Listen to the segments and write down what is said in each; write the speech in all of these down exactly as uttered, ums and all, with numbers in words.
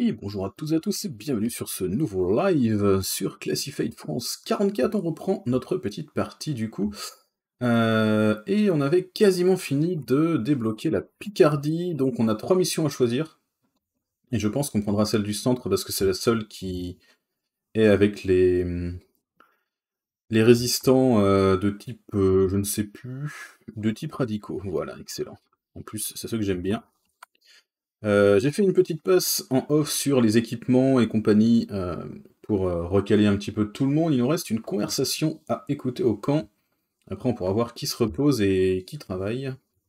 Et bonjour à toutes et à tous et bienvenue sur ce nouveau live sur Classified France quarante-quatre. On reprend notre petite partie du coup. Euh, et on avait quasiment fini de débloquer la Picardie, donc on a trois missions à choisir. Et je pense qu'on prendra celle du centre parce que c'est la seule qui est avec les, les résistants euh, de type, euh, je ne sais plus, de type radicaux. Voilà, excellent. En plus, c'est ce que j'aime bien. Euh, j'ai fait une petite passe en off sur les équipements et compagnie euh, pour euh, recaler un petit peu tout le monde. Il nous reste une conversation à écouter au camp. Après, on pourra voir qui se repose et qui travaille.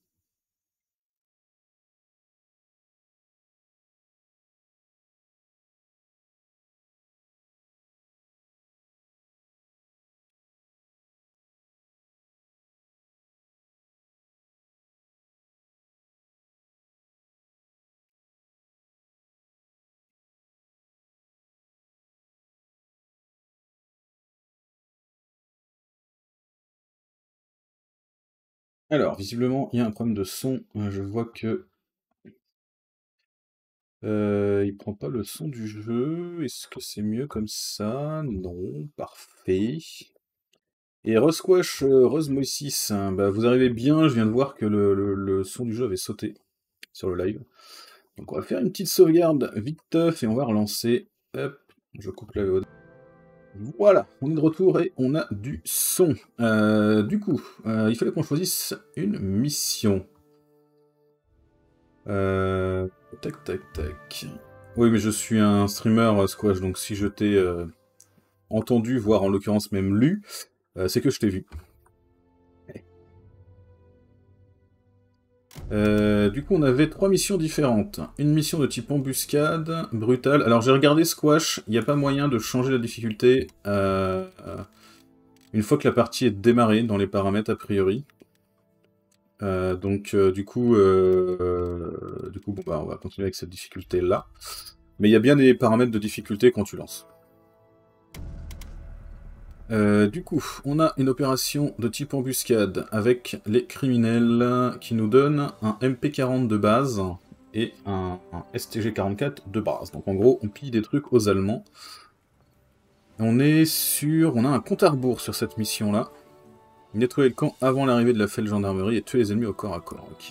Alors, visiblement, il y a un problème de son. Euh, Je vois que euh, il prend pas le son du jeu. Est-ce que c'est mieux comme ça? Non, parfait. Et Rusquash, euh, Rosmosis, hein, bah, vous arrivez bien, je viens de voir que le, le- le son du jeu avait sauté sur le live. Donc on va faire une petite sauvegarde vite teuf et on va relancer. Hop, je coupe la V O D. Voilà, on est de retour et on a du son. Euh, du coup, euh, il fallait qu'on choisisse une mission. Euh, tac, tac, tac. Oui, mais je suis un streamer euh, squash, donc si je t'ai euh, entendu, voire en l'occurrence même lu, euh, c'est que je t'ai vu. Euh, du coup, on avait trois missions différentes. Une mission de type embuscade, brutale. Alors, j'ai regardé Squash, il n'y a pas moyen de changer la difficulté euh, euh, une fois que la partie est démarrée dans les paramètres, a priori. Euh, donc, euh, du coup, euh, euh, du coup bon, bah, on va continuer avec cette difficulté-là. Mais il y a bien des paramètres de difficulté quand tu lances. Euh, du coup, on a une opération de type embuscade avec les criminels qui nous donnent un M P quarante de base et un, un S T G quarante-quatre de base. Donc en gros, on pille des trucs aux Allemands. On est sur... On a un compte à rebours sur cette mission-là. Nettoyer le camp avant l'arrivée de la F E L gendarmerie et tuer les ennemis au corps à corps. Ok.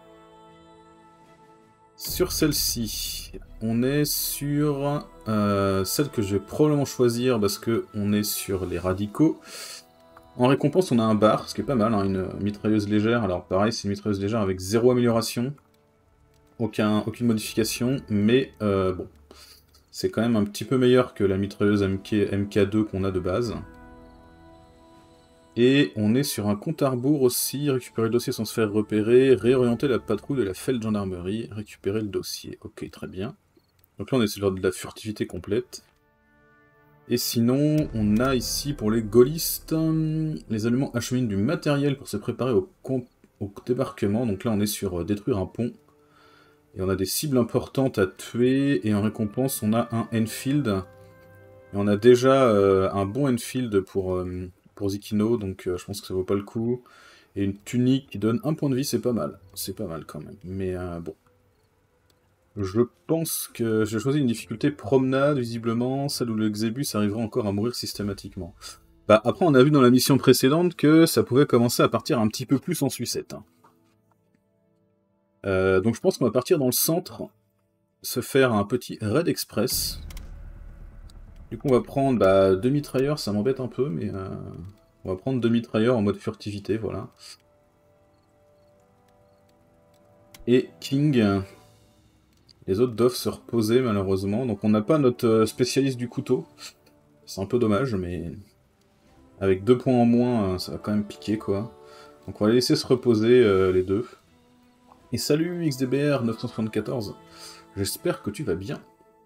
Sur celle-ci, on est sur euh, celle que je vais probablement choisir parce que on est sur les radicaux. En récompense, on a un bar, ce qui est pas mal, hein, une mitrailleuse légère. Alors pareil, c'est une mitrailleuse légère avec zéro amélioration, aucun, aucune modification, mais euh, bon, c'est quand même un petit peu meilleur que la mitrailleuse M K, M K deux qu'on a de base. Et on est sur un compte à rebours aussi, récupérer le dossier sans se faire repérer, réorienter la patrouille de la F E L gendarmerie, récupérer le dossier. Ok, très bien. Donc là, on est sur de la furtivité complète. Et sinon, on a ici pour les gaullistes, les Allemands acheminent du matériel pour se préparer au, au débarquement. Donc là, on est sur euh, détruire un pont. Et on a des cibles importantes à tuer. Et en récompense, on a un Enfield. Et on a déjà euh, un bon Enfield pour, euh, pour Zikino, donc euh, je pense que ça vaut pas le coup. Et une tunique qui donne un point de vie, c'est pas mal. C'est pas mal quand même. Mais euh, bon. Je pense que j'ai choisi une difficulté promenade, visiblement, celle où le Xébus arrivera encore à mourir systématiquement. Bah, après, on a vu dans la mission précédente que ça pouvait commencer à partir un petit peu plus en sucette. Hein. Euh, donc je pense qu'on va partir dans le centre, se faire un petit raid express. Du coup, on va prendre bah, deux mitrailleurs, ça m'embête un peu, mais euh, on va prendre deux mitrailleurs en mode furtivité, voilà. Et King. Les autres doivent se reposer, malheureusement. Donc on n'a pas notre spécialiste du couteau. C'est un peu dommage, mais avec deux points en moins, ça va quand même piquer, quoi. Donc on va les laisser se reposer, euh, les deux. Et salut X D B R neuf cent soixante-quatorze. J'espère que tu vas bien.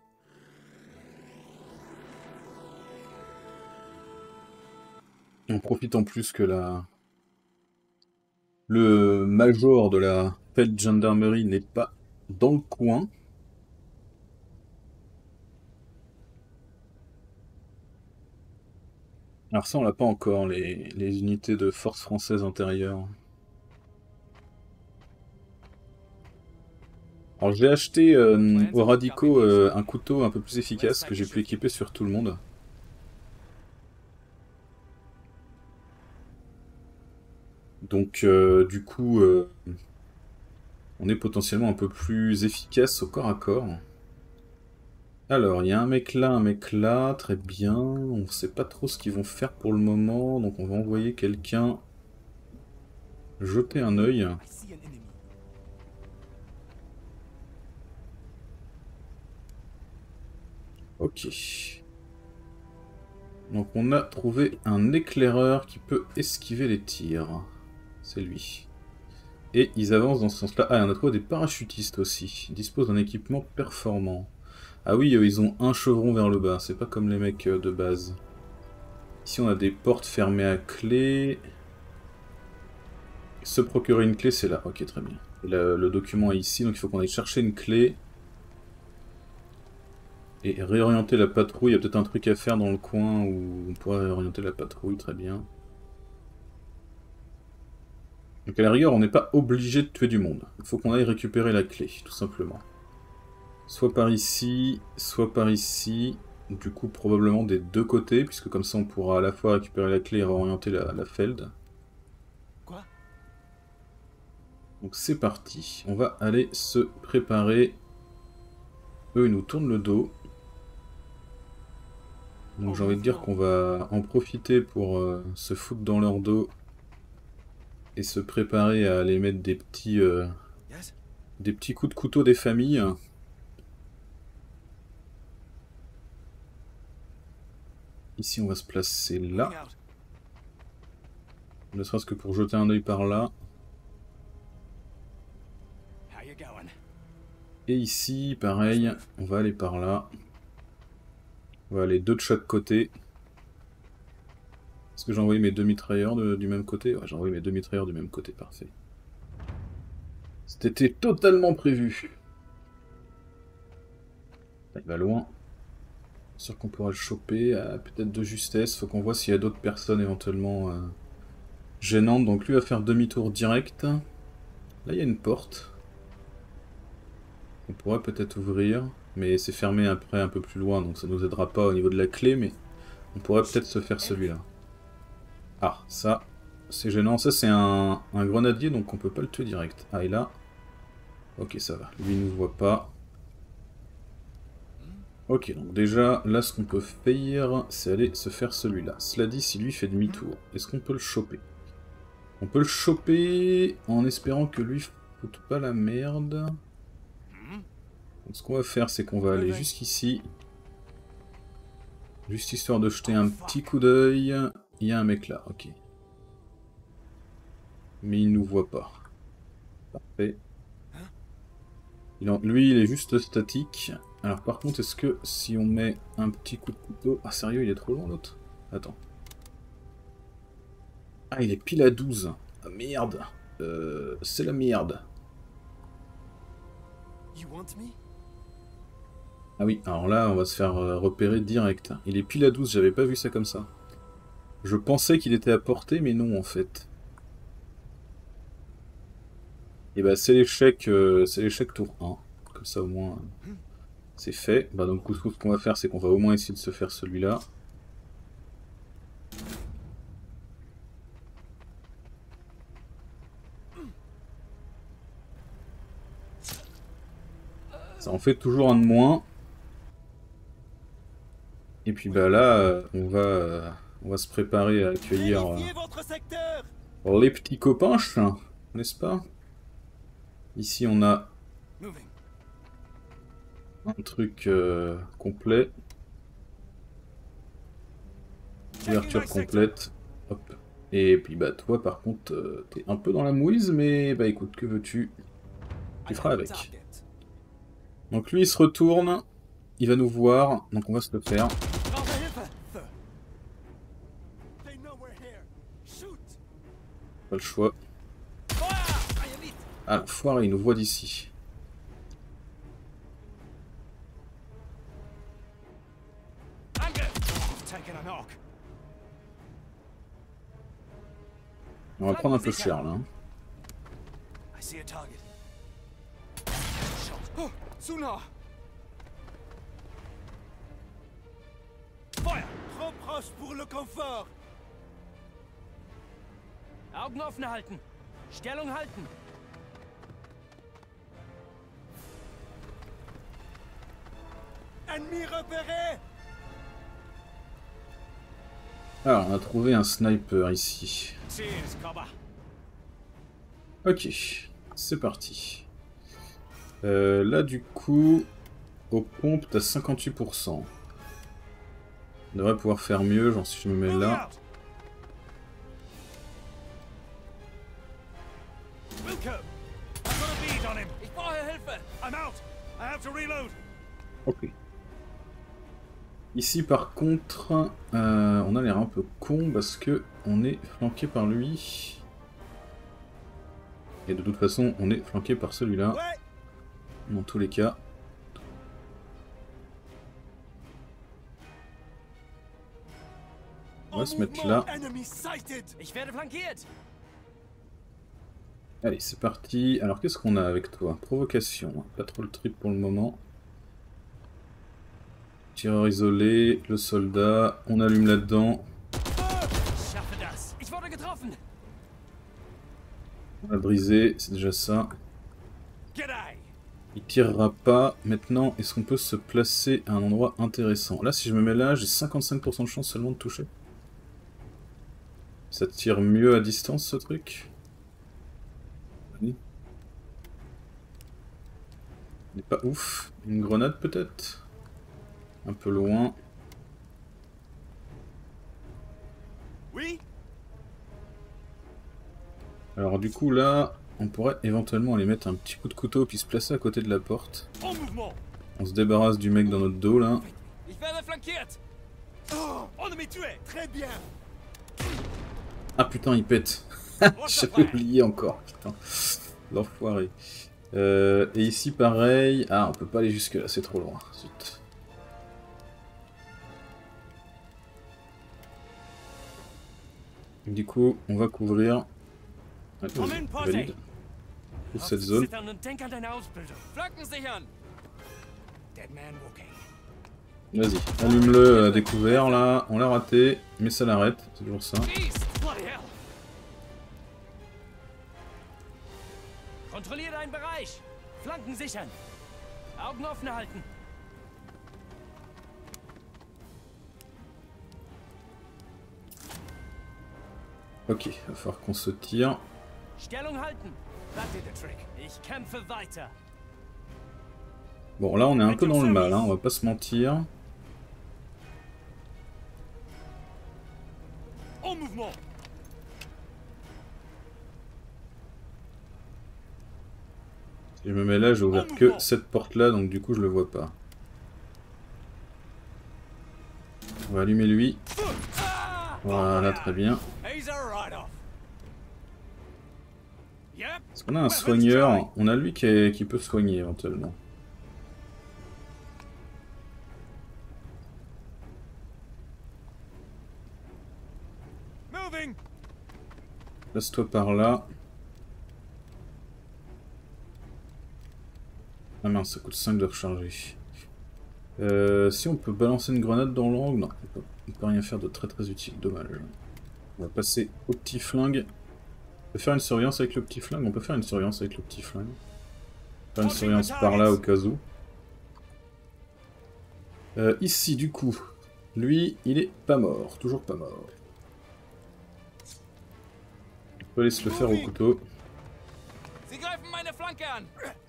On profite en plus que la... le major de la F E L gendarmerie n'est pas dans le coin. Alors ça, on l'a pas encore, les, les unités de force française intérieure. Alors j'ai acheté euh, au Radico euh, un couteau un peu plus efficace que j'ai pu équiper sur tout le monde. Donc euh, du coup, euh, on est potentiellement un peu plus efficace au corps à corps. Alors, il y a un mec là, un mec là, très bien. On sait pas trop ce qu'ils vont faire pour le moment, donc on va envoyer quelqu'un jeter un œil. Ok. Donc on a trouvé un éclaireur qui peut esquiver les tirs. C'est lui. Et ils avancent dans ce sens-là. Ah, on a trouvé des parachutistes aussi. Ils disposent d'un équipement performant. Ah oui, euh, ils ont un chevron vers le bas. C'est pas comme les mecs euh, de base. Ici, on a des portes fermées à clé. Se procurer une clé, c'est là. Ok, très bien. Le, le document est ici, donc il faut qu'on aille chercher une clé. Et réorienter la patrouille. Il y a peut-être un truc à faire dans le coin où on pourrait réorienter la patrouille, très bien. Donc à la rigueur, on n'est pas obligé de tuer du monde. Il faut qu'on aille récupérer la clé, tout simplement. Soit par ici, soit par ici. Du coup, probablement des deux côtés, puisque comme ça, on pourra à la fois récupérer la clé et réorienter la, la Feld. Quoi? Donc c'est parti. On va aller se préparer. Eux, ils nous tournent le dos. Donc j'ai envie de dire qu'on va en profiter pour euh, se foutre dans leur dos et se préparer à aller mettre des petits, euh, Yes? des petits coups de couteau des familles. Ici on va se placer là, Moving out. ne serait-ce que pour jeter un œil par là. How you going? Et ici, pareil, on va aller par là. On va aller deux de chaque côté. Est-ce que j'ai envoyé mes deux mitrailleurs de- du même côté? Ouais, j'ai envoyé mes deux mitrailleurs du même côté, parfait. C'était totalement prévu. Il va loin. Sûr qu'on pourra le choper, euh, peut-être de justesse. Faut qu'on voit s'il y a d'autres personnes éventuellement euh, gênantes. Donc lui va faire demi-tour direct. Là il y a une porte. On pourrait peut-être ouvrir, mais c'est fermé après un peu plus loin, donc ça nous aidera pas au niveau de la clé, mais on pourrait peut-être se faire celui-là. Ah, ça, c'est gênant. Ça c'est un, un grenadier, donc on peut pas le tuer direct. Ah, et là... Ok, ça va. Lui, il nous voit pas. Ok, donc déjà, là, ce qu'on peut faire, c'est aller se faire celui-là. Cela dit, si lui fait demi-tour, est-ce qu'on peut le choper? On peut le choper en espérant que lui foute pas la merde. Donc, ce qu'on va faire, c'est qu'on va aller jusqu'ici. Juste histoire de jeter un petit coup d'œil. Il y a un mec là, ok. Mais il nous voit pas. Parfait. Il en... Lui, il est juste statique. Alors par contre, est-ce que si on met un petit coup de couteau... Ah sérieux, il est trop loin l'autre? Attends. Ah, il est pile à douze. Ah merde. Euh, c'est la merde. You want me? Ah oui, alors là, on va se faire euh, repérer direct. Il est pile à douze, j'avais pas vu ça comme ça. Je pensais qu'il était à portée, mais non en fait. Et bah c'est l'échec euh, c'est l'échec tour un. Comme ça au moins euh, c'est fait. Bah donc ce qu'on va faire, c'est qu'on va au moins essayer de se faire celui-là. Ça en fait toujours un de moins. Et puis bah là, euh, on va euh, on va se préparer à accueillir euh, votre secteur! les petits copains, n'est-ce pas? Ici on a Moving. un truc euh, complet. Couverture complète. Hop. Et puis bah toi par contre euh, t'es un peu dans la mouise, mais bah écoute, que veux-tu? Tu feras avec. Donc lui il se retourne, il va nous voir, donc on va se le faire. Pas le choix. Ah l'enfoiré, il nous voit d'ici. On va prendre un peu cher là. Hein. Sooner. Feuer. Trop proche pour le confort. Augen offen halten. Stellung halten. Ennemi repéré. Alors, on a trouvé un sniper ici. Cheers, Cobber. Ok, c'est parti. Euh, là, du coup, aux pompes, t'as cinquante-huit pour cent. On devrait pouvoir faire mieux, genre si je me mets Move là. out. Wilco, I've got a bead on him. Ich brauche Hilfe. I'm out. I have to reload. Ok. Ici, par contre, euh, on a l'air un peu con parce que on est flanqué par lui. Et de toute façon, on est flanqué par celui-là. Ouais. Dans tous les cas. On va se mettre là. Enemy sighted. Ich werde flankiert. Allez, c'est parti. Alors, qu'est-ce qu'on a avec toi? Provocation. Pas trop le trip pour le moment. Tireur isolé, le soldat. On allume là-dedans. Ich schaffe das. Ich wurde getroffen. On a brisé, c'est déjà ça. G'day. Il tirera pas. Maintenant, est-ce qu'on peut se placer à un endroit intéressant? Là, si je me mets là, j'ai cinquante-cinq pour cent de chance seulement de toucher. Ça tire mieux à distance, ce truc? Oui. Il n'est pas ouf. Une grenade, peut-être? Un peu loin. Oui. Alors du coup là, on pourrait éventuellement aller mettre un petit coup de couteau puis se placer à côté de la porte. En mouvement. On se débarrasse du mec dans notre dos là. Ich werde flankiert. Oh, ennemi tué. Très bien. Ah putain, il pète. J'avais oublié encore, putain. L'enfoiré. Euh, et ici pareil. Ah, on peut pas aller jusque là, c'est trop loin. Zut. Du coup, on va couvrir. Ouais, vas-y, valide. Toute cette zone. Zittern und denk an deine Ausbildung. Flanken sichern. Dead man walking. Vas-y, allume-le à découvert là. On l'a raté, mais ça l'arrête. C'est toujours ça. Schießt. Bloody hell. Kontrolliere deinen Bereich. Flanken sichern. Augen offen halten. Ok, va falloir qu'on se tire. Stellung halten. That did the trick. Ich kämpfe weiter. Bon, là on est un peu dans le mal, hein, on va pas se mentir. En mouvement. Si je me mets là, j'ai ouvert que cette porte là, donc du coup je le vois pas. On va allumer lui. Voilà, très bien. He's a write-off. Yep. Est-ce qu'on a un soigneur? On a lui qui, est, qui peut soigner éventuellement. Moving. Place-toi par là. Ah mince, ça coûte cinq de recharger. Euh, si on peut balancer une grenade dans l'angle, non, on peut, on peut rien faire de très très utile, dommage. On va passer au petit flingue. On peut faire une surveillance avec le petit flingue, on peut faire une surveillance avec le petit flingue. Faire une surveillance par là au cas où. Euh, ici du coup, lui il est pas mort, toujours pas mort. On peut aller se le faire au couteau. Sie greifen meine Flanke an.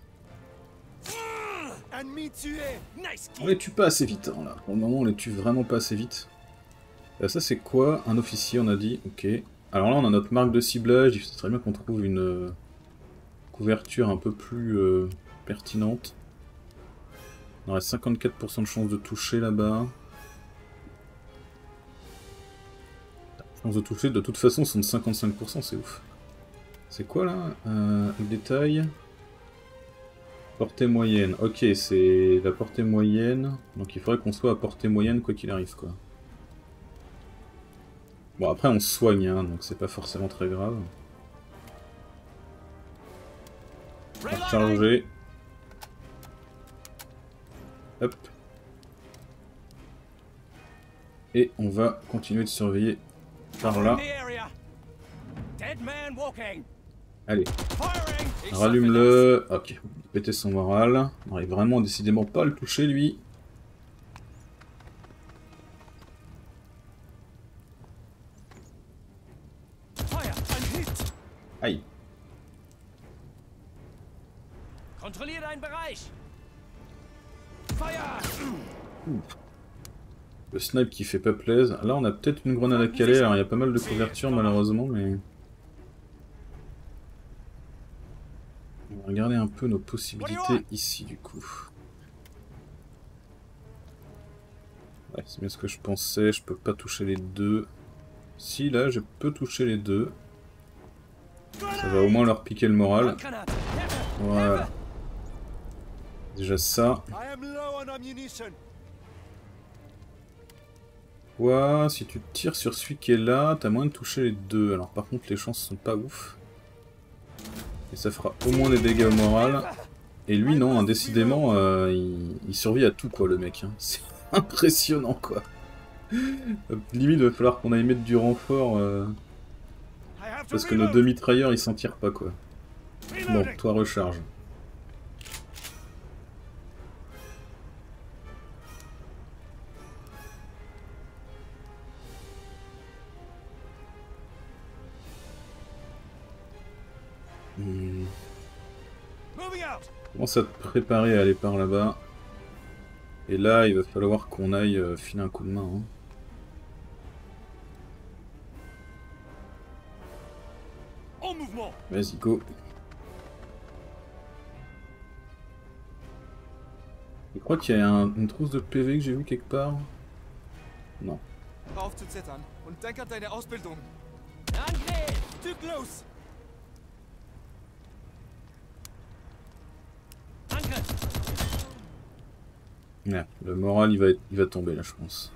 Ennemi tué. Nice On les tue pas assez vite, hein, là. Pour le moment, on les tue vraiment pas assez vite. Euh, ça, c'est quoi? Un officier, on a dit. Ok. Alors là, on a notre marque de ciblage. Il serait bien qu'on trouve une euh, couverture un peu plus euh, pertinente. On aurait cinquante-quatre pour cent de chance de toucher là-bas. Chance de toucher, de toute façon, sont de cinquante-cinq pour cent, c'est ouf. C'est quoi là? euh, Le détail. Portée moyenne, ok, c'est la portée moyenne, donc il faudrait qu'on soit à portée moyenne quoi qu'il arrive, quoi. Bon, après on se soigne, hein, donc c'est pas forcément très grave. On va recharger. Hop. Et on va continuer de surveiller par là. Allez. Rallume-le. Ok. Péter son moral. On n'arrive vraiment décidément pas à le toucher, lui. Aïe. Le snipe qui fait pas plaise. Là, on a peut-être une grenade à caler. Alors, il y a pas mal de couverture, malheureusement, mais... On va regarder un peu nos possibilités ici, du coup. Ouais, c'est bien ce que je pensais. Je peux pas toucher les deux. Si, là, je peux toucher les deux. Ça va au moins leur piquer le moral. Voilà. Déjà ça. Ouais, si tu tires sur celui qui est là, t'as moyen de toucher les deux. Alors par contre, les chances sont pas ouf. Et ça fera au moins des dégâts au moral. Et lui, non, hein, décidément, euh, il, il survit à tout, quoi, le mec. Hein. C'est impressionnant, quoi. Limite, il va falloir qu'on aille mettre du renfort. Euh... Parce que nos deux mitrailleurs ils s'en tirent pas quoi. Bon, toi recharge. Hmm. Commence à te préparer à aller par là-bas. Et là, il va falloir qu'on aille euh, filer un coup de main. Hein. Vas-y, go. Je crois qu'il y a un, une trousse de P V que j'ai vu quelque part. Non. Ouais, le moral il va, être, il va tomber là, je pense.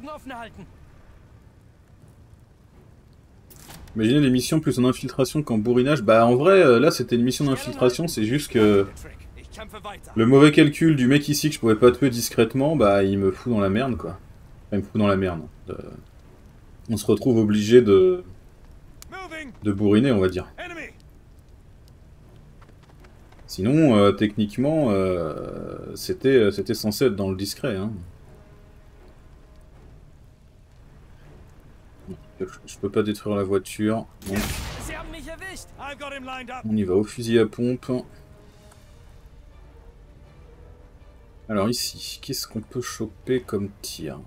Imaginez les missions plus en infiltration qu'en bourrinage. Bah en vrai, là c'était une mission d'infiltration, c'est juste que... Le mauvais calcul du mec ici que je pouvais pas tuer discrètement, bah il me fout dans la merde quoi. Enfin, il me fout dans la merde. Euh... On se retrouve obligé de... de bourriner on va dire. Sinon, euh, techniquement, euh, c'était c'était censé être dans le discret. Hein. Je peux pas détruire la voiture. Donc... On y va au fusil à pompe. Alors ici, qu'est-ce qu'on peut choper comme tir?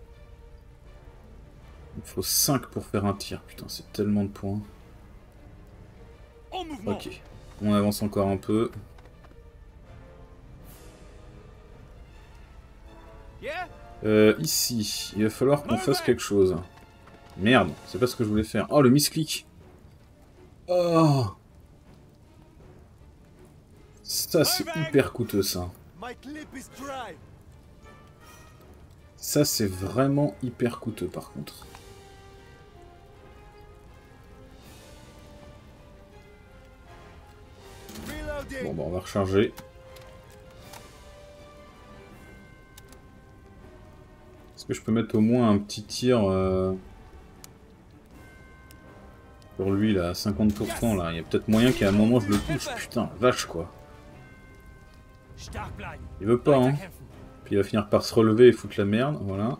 Il faut cinq pour faire un tir. Putain, c'est tellement de points. Ok, on avance encore un peu. Euh, ici, il va falloir qu'on fasse quelque chose. Merde, c'est pas ce que je voulais faire. Oh, le misclick. Oh. Ça, c'est hyper coûteux, ça. Ça, c'est vraiment hyper coûteux, par contre. Bon, bah, on va recharger. Est-ce que je peux mettre au moins un petit tir... Euh... Pour lui là, à cinquante pour cent là, il y a peut-être moyen qu'à un moment je le touche. Putain, vache quoi. Il veut pas hein. Puis il va finir par se relever et foutre la merde, voilà.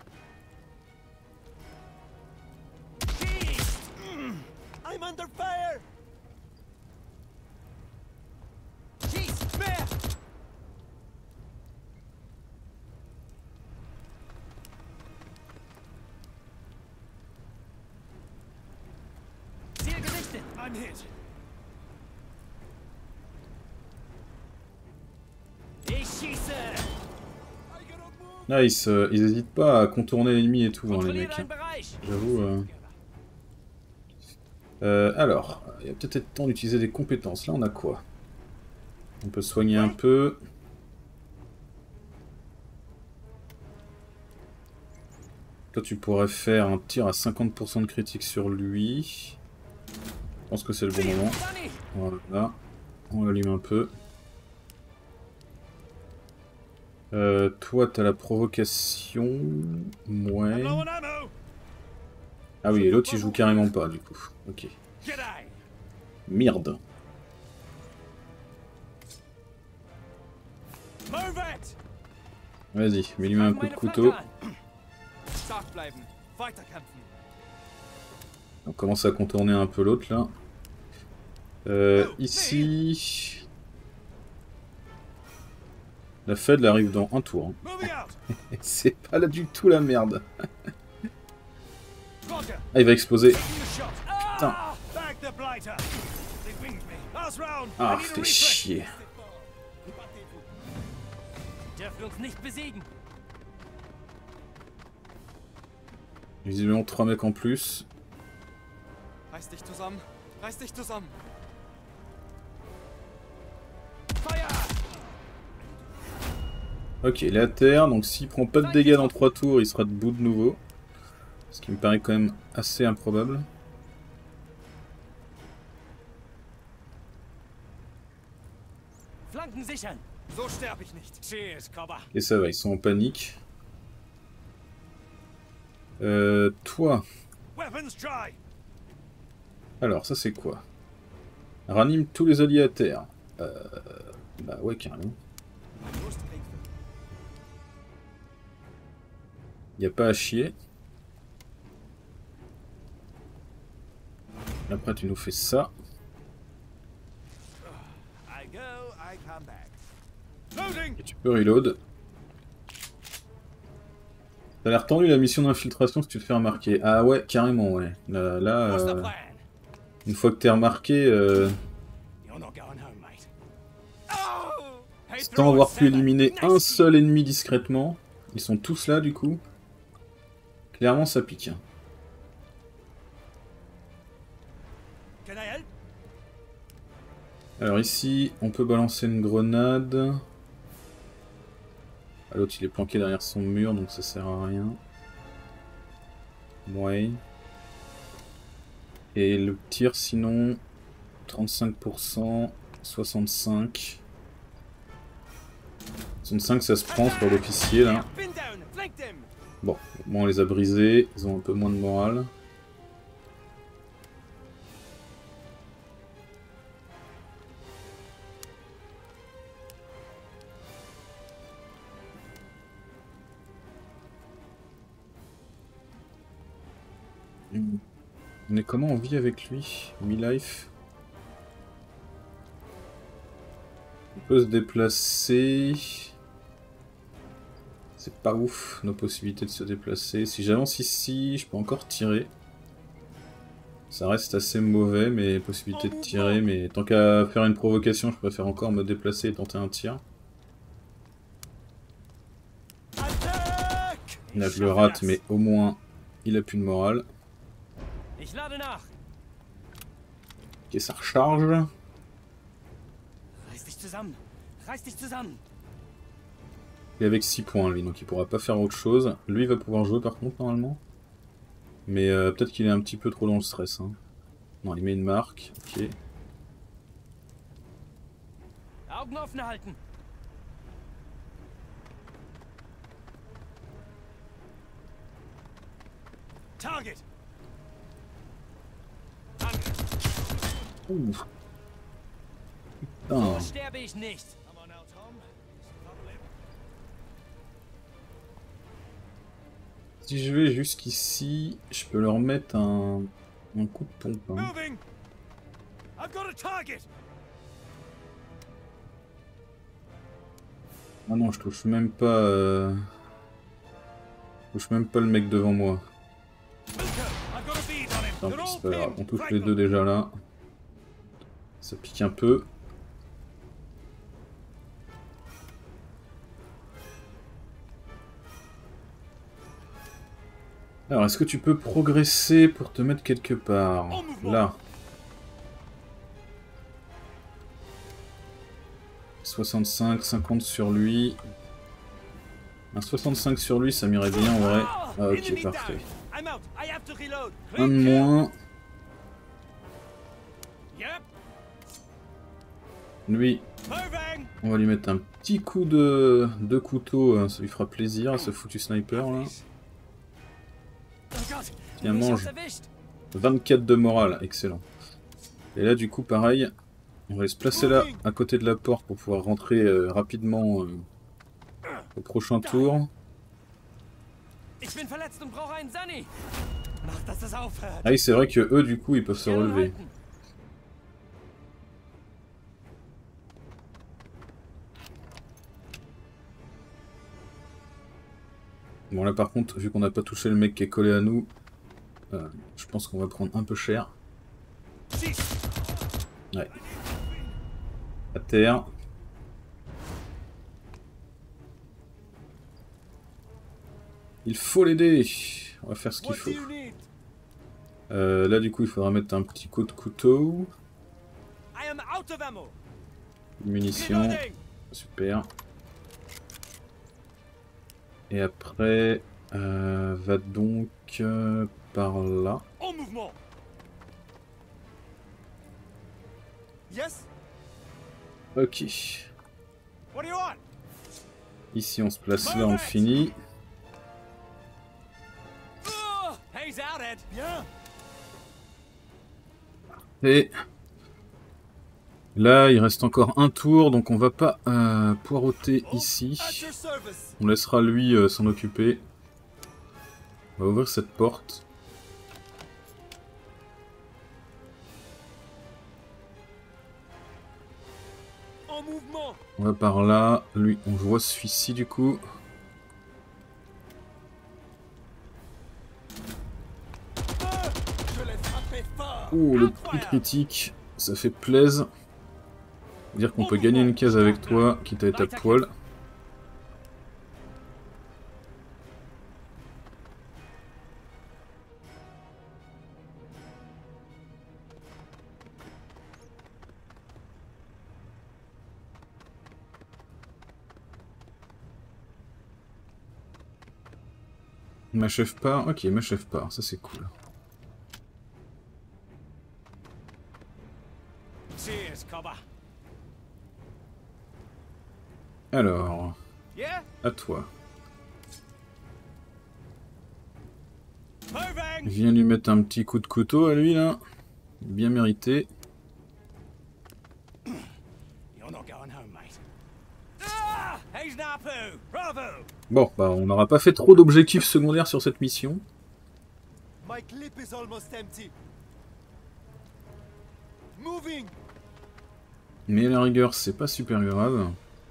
Nice, euh, ils hésitent pas à contourner l'ennemi et tout, hein, les mecs. J'avoue. Euh... Euh, alors, il y a peut-être temps d'utiliser des compétences. Là, on a quoi? On peut soigner un peu. Toi, tu pourrais faire un tir à cinquante pour cent de critique sur lui. Je pense que c'est le bon moment. Voilà. On l'allume un peu. Euh, toi, t'as la provocation. Ouais. Low on ammo. Ah oui, et l'autre il joue carrément pas du coup. Ok. G'day. Merde. Move it. Vas-y, mets-lui un coup de couteau. Stark bleiben. Weiterkämpfen. On commence à contourner un peu l'autre là. Euh, ici... La Fed arrive dans un tour. Hein. Moving out. C'est pas là du tout la merde. Roger. Ah, il va exploser. Taking the shot. Putain. Back the blighter. They winged me. Last round. I Ah, need a fais refresh. chier. Dürfen uns nicht besiegen. Visiblement trois mecs en plus. Reiß dich zusammen. Reiß dich zusammen. Ok, il est à terre, donc s'il prend pas de dégâts dans trois tours, il sera debout de nouveau. Ce qui me paraît quand même assez improbable. Flanken sichern. So sterb ich nicht. Cheers, Cobber. Et ça va, ils sont en panique. Euh, toi. Weapons dry. Alors, ça c'est quoi? Ranime tous les alliés à terre. Euh... Bah ouais, carrément. Y a pas à chier. Après tu nous fais ça. I go, I come back. Loading. Et tu peux reload. T'as l'air tendu la mission d'infiltration si tu te fais remarquer. Ah ouais, carrément ouais. Là, là What's the euh, plan? une fois que t'es remarqué, euh, You're not going home, mate. Oh! Hey, sans throw avoir it, pu Sam. éliminer Nice. un seul ennemi discrètement, ils sont tous là du coup. Clairement ça pique. Hein. Can I help? Alors ici, on peut balancer une grenade. Ah, l'autre il est planqué derrière son mur donc ça sert à rien. Ouais. Et le tir sinon, trente-cinq pour cent, soixante-cinq. soixante-cinq ça se prend sur l'officier là. Pin down. Flank them. Bon, bon, on les a brisés, ils ont un peu moins de morale. On est comment on vit avec lui? Mi-life. On peut se déplacer. C'est pas ouf nos possibilités de se déplacer. Si j'avance ici, je peux encore tirer. Ça reste assez mauvais, mes possibilités de tirer. Mais tant qu'à faire une provocation, je préfère encore me déplacer et tenter un tir. Attack! Là, je le rate, mais au moins, il a plus de morale. Ich lade nach. Ok, ça recharge. Reiß dich zusammen. Reiß dich zusammen. Et avec six points, lui, donc il pourra pas faire autre chose. Lui, il va pouvoir jouer par contre, normalement. Mais euh, peut-être qu'il est un petit peu trop dans le stress. Hein. Non, il met une marque. Ok. Augen offen halten. Target! Ouh. So Putain. sterbe ich nicht. Come on now, Tom. Stop living. Si je vais jusqu'ici, je peux leur mettre un, un coup de pompe. Hein. Moving! I've got a target! Ah non, je touche même pas... Euh... Je touche même pas le mec devant moi. Wilco, I've got a bead on him. Tant They're pis, all c'est pas grave. pinned. On touche Flank les them. deux déjà là. Ça pique un peu. Alors, est-ce que tu peux progresser pour te mettre quelque part? Là. soixante-cinq, cinquante sur lui. Un soixante-cinq sur lui, ça m'irait bien en vrai. Ah, ok, Enemy parfait. down. I'm out. I have to reload. Un de Clean kill. moins. Yep. Lui, Moving. on va lui mettre un petit coup de, de couteau, hein, ça lui fera plaisir à ce foutu sniper là. Oh God. Tiens, Une mange. chance erwischt. vingt-quatre de morale, excellent. Et là du coup pareil, on va se placer là à côté de la porte pour pouvoir rentrer euh, rapidement euh, au prochain tour. Ich bin verletzt und brauche einen Sunny. Mach, dass das aufhört. Ah oui, c'est vrai que eux du coup ils peuvent se Gerne relever. halten. Bon là par contre, vu qu'on n'a pas touché le mec qui est collé à nous, euh, je pense qu'on va prendre un peu cher. Ouais. À terre. Il faut l'aider. On va faire ce qu'il faut. Euh, là du coup il faudra mettre un petit coup de couteau. I am out of ammo. Munitions. Reloading. Super. Et après, euh, va donc euh, par là. En mouvement. Yes. Ok. What do you want? Ici on se place là, on finit. Oh, he's out, Ed. Bien. Et là il reste encore un tour, donc on va pas euh, poireauter ici. On laissera lui euh, s'en occuper. On va ouvrir cette porte. En mouvement. On va par là. Lui, on voit celui-ci du coup. Je l'ai frappé fort. Ouh, le coup critique, ça fait plaisir. Dire qu'on peut gagner une case avec toi, quitte à être à poil. M'achève pas, ok, m'achève pas, ça c'est cool. Cheers, Cobber. Alors, Yeah. à toi. Moving. Viens lui mettre un petit coup de couteau à lui là. Bien mérité. You're not going home, mate. Ah, he's Napu. Bravo. Bon, bah on n'aura pas fait trop d'objectifs secondaires sur cette mission. My clip is almost empty. Moving. Mais à la rigueur, c'est pas super grave.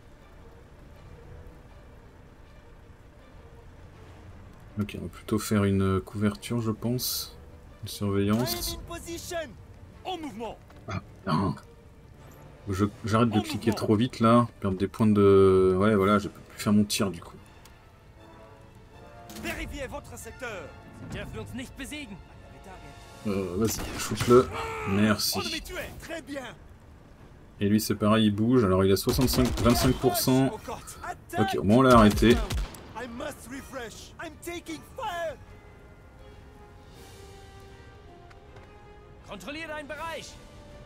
Ok, on va plutôt faire une couverture, je pense. Une surveillance. En mouvement. Ah, putain. Je- J'arrête de cliquer trop vite là. Perdre des points de... Ouais, voilà, je peux plus faire mon tir du coup. Vérifiez votre secteur. Sie dürfen uns nicht besiegen. Euh, Vas-y, shoot-le. Merci. Très bien. Et lui, c'est pareil, il bouge. Alors, il a soixante-cinq, vingt-cinq pour cent. Ok, au moins on l'a arrêté. I must refresh. I'm taking fire. Kontrolliere deinen Bereich.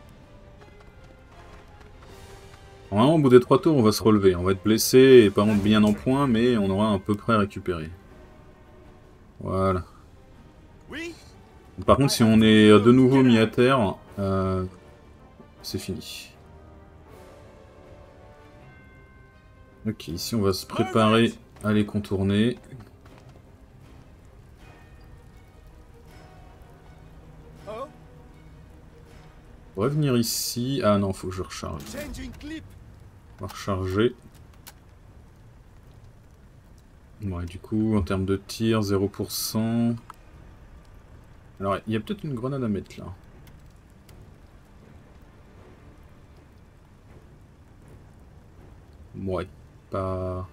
Normalement, au bout des trois tours, on va se relever. On va être blessé et pas bien en point, mais on aura à peu près récupéré. Voilà. Oui. Par contre, si on est de nouveau mis à terre, euh, c'est fini. Ok, ici on va se préparer à les contourner. On va revenir ici. Ah non, faut que je recharge. On va recharger. Ouais, du coup, en termes de tir, zéro pour cent. Alors, il y a peut-être une grenade à mettre là. Ouais, pas...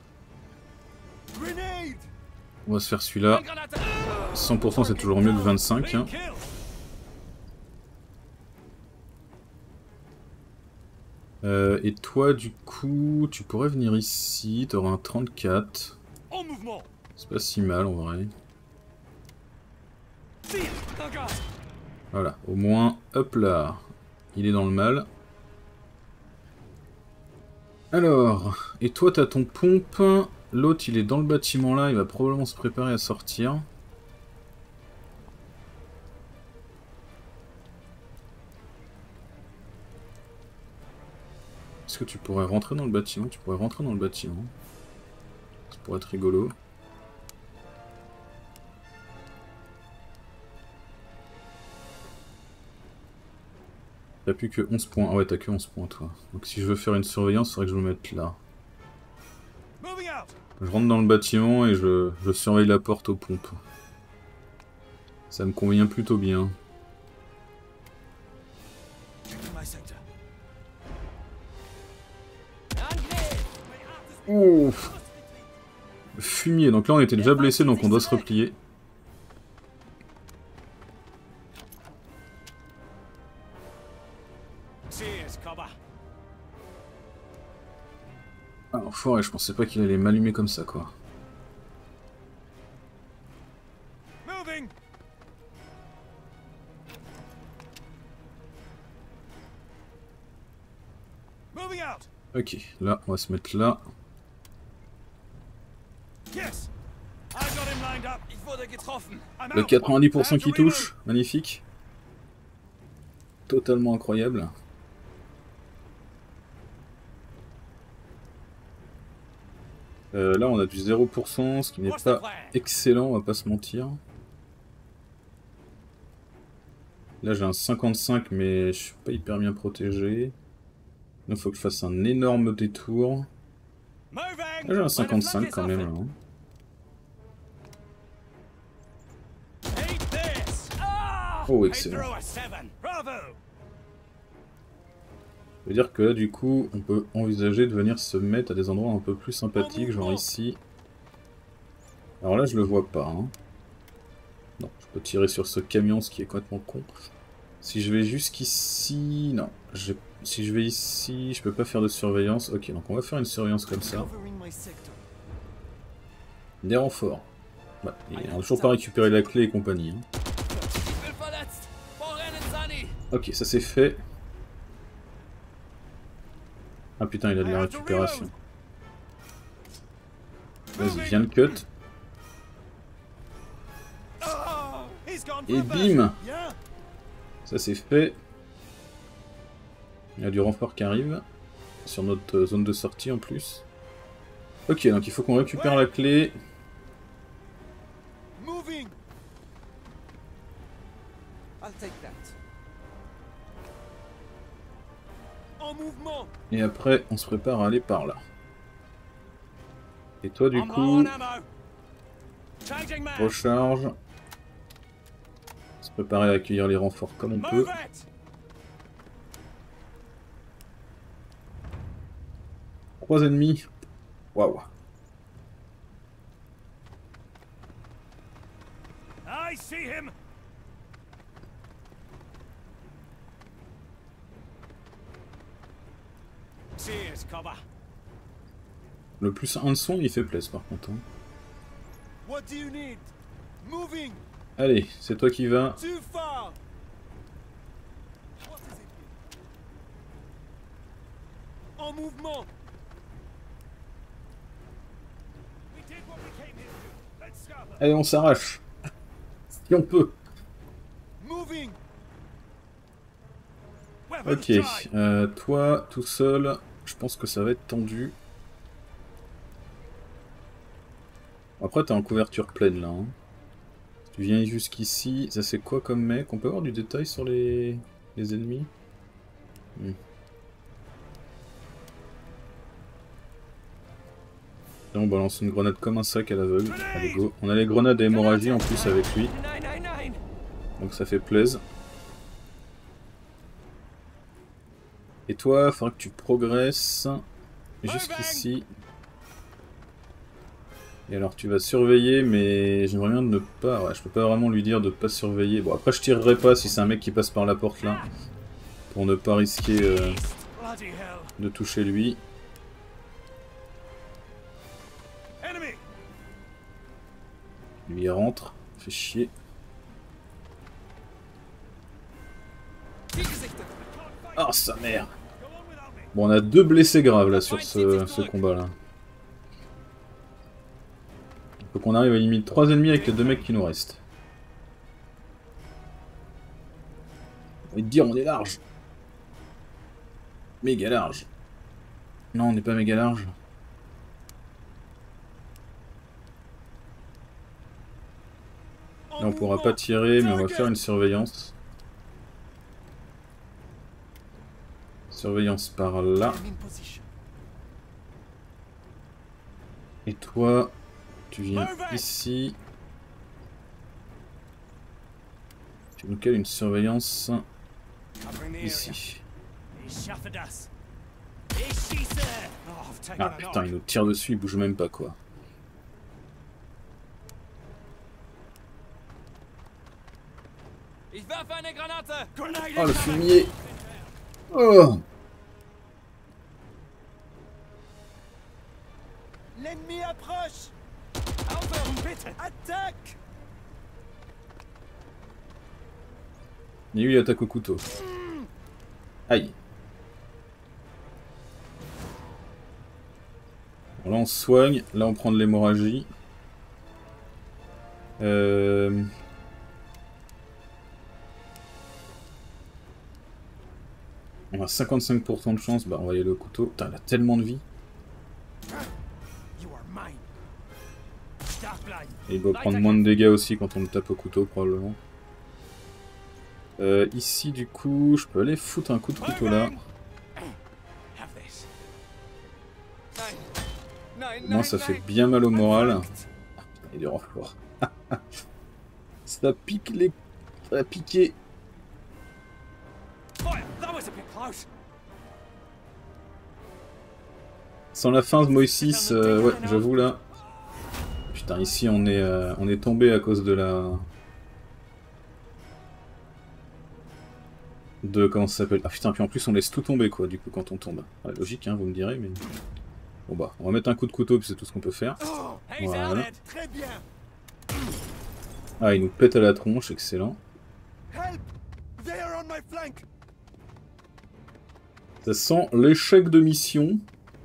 On va se faire celui-là. cent pour cent c'est toujours mieux que vingt-cinq. Hein. Euh, et toi, du coup, tu pourrais venir ici. T'auras un trente-quatre. C'est pas si mal en vrai. Voilà, au moins, hop là. Il est dans le mal. Alors, et toi t'as ton pompe, l'autre il est dans le bâtiment là, il va probablement se préparer à sortir. Est-ce que tu pourrais rentrer dans le bâtiment? Tu pourrais rentrer dans le bâtiment. Ça pourrait être rigolo. T'as plus que onze points. Ah ouais, t'as que onze points toi. Donc si je veux faire une surveillance, il faudrait que je me mette là. Je rentre dans le bâtiment et je, je surveille la porte aux pompes. Ça me convient plutôt bien. Oh, fumier, donc là on était déjà blessé, donc on doit se replier. Ah enfoiré, je pensais pas qu'il allait m'allumer comme ça quoi. Ok, là on va se mettre là. Le quatre-vingt-dix pour cent qui touche, magnifique. Totalement incroyable. Euh, là on a du zéro pour cent, ce qui n'est pas excellent, on va pas se mentir. Là j'ai un cinquante-cinq mais je suis pas hyper bien protégé. Il faut que je fasse un énorme détour. Là j'ai un cinquante-cinq quand même là. Hein. Oh excellent. Ça veut dire que là du coup on peut envisager de venir se mettre à des endroits un peu plus sympathiques, genre ici. Alors là je le vois pas. Hein. Non, je peux tirer sur ce camion, ce qui est complètement con. Si je vais jusqu'ici... Non, je... si je vais ici, je peux pas faire de surveillance. Ok, donc on va faire une surveillance comme ça. Des renforts. Bah, et on n'a toujours pas récupéré la clé et compagnie. Hein. Ok, ça c'est fait. Ah putain, il a de la récupération. Vas-y, viens le cut. Et bim! Ça c'est fait. Il y a du renfort qui arrive. Sur notre zone de sortie en plus. Ok, donc il faut qu'on récupère la clé. Et après, on se prépare à aller par là. Et toi, du coup, recharge. Se préparer à accueillir les renforts comme on peut. Trois ennemis. Waouh. Le plus un de son, il fait plaisir par contre. Hein. Allez, c'est toi qui vas. En mouvement. Allez, on s'arrache. Si on peut. Ok, euh, toi, tout seul, je pense que ça va être tendu. Après, t'es en couverture pleine là. Hein. Tu viens jusqu'ici, ça c'est quoi comme mec? On peut avoir du détail sur les, les ennemis? hmm. Là, on balance une grenade comme un sac à l'aveugle. Allez go. On a les grenades à hémorragie en plus avec lui. Donc ça fait plaisir. Et toi, il faudra que tu progresses jusqu'ici. Et alors tu vas surveiller, mais j'aimerais bien de ne pas... Ouais, je peux pas vraiment lui dire de pas surveiller. Bon, après je tirerai pas si c'est un mec qui passe par la porte là. Pour ne pas risquer euh, de toucher lui. Lui il rentre, fait chier. Oh sa mère. Bon, on a deux blessés graves là sur ce, ce combat là. Faut qu'on arrive à limite trois ennemis avec les deux mecs qui nous restent. On va te dire, on est large. Méga large. Non, on n'est pas méga large. Là, on pourra pas tirer, mais on va faire une surveillance. Surveillance par là. Et toi, tu viens ici. Tu nous cales une surveillance ici. Ah putain, il nous tire dessus, il bouge même pas quoi. Oh le fumier. Oh. L'ennemi approche. Attaque. Et lui il attaque au couteau. Aïe. Bon, là on se soigne, là on prend de l'hémorragie. Euh... On a cinquante-cinq pour cent de chance, bah on va y aller au couteau. Putain, il a tellement de vie. Et il doit prendre moins de dégâts aussi quand on le tape au couteau probablement. Euh, ici du coup, je peux aller foutre un coup de couteau là. Moi ça fait bien mal au moral. Il est renfort. Ça pique les... Ça a piqué. Sans la fin de Moïsis, euh, ouais, j'avoue là. Putain, ici on est, euh, on est tombé à cause de la... De... Comment ça s'appelle? Ah putain, puis en plus on laisse tout tomber quoi, du coup, quand on tombe. Ouais, logique, hein, vous me direz, mais... Bon bah, on va mettre un coup de couteau, puis c'est tout ce qu'on peut faire. Voilà. Ah, il nous pète à la tronche, excellent. Ça sent l'échec de mission.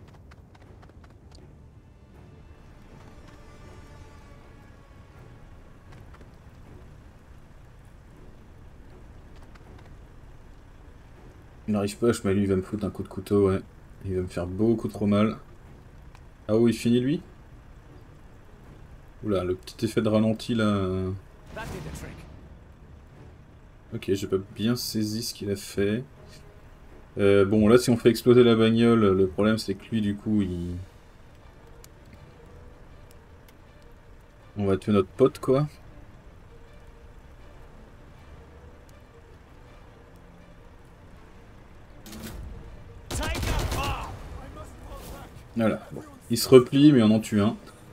Il n'arrive pas, mais lui il va me foutre un coup de couteau, ouais. Il va me faire beaucoup trop mal. Ah oui, il finit lui? Oula, le petit effet de ralenti là... Ok, j'ai pas bien saisi ce qu'il a fait. Euh, bon, là, si on fait exploser la bagnole, le problème c'est que lui, du coup, il... On va tuer notre pote, quoi. Voilà, bon. Il se replie, mais on en tue un.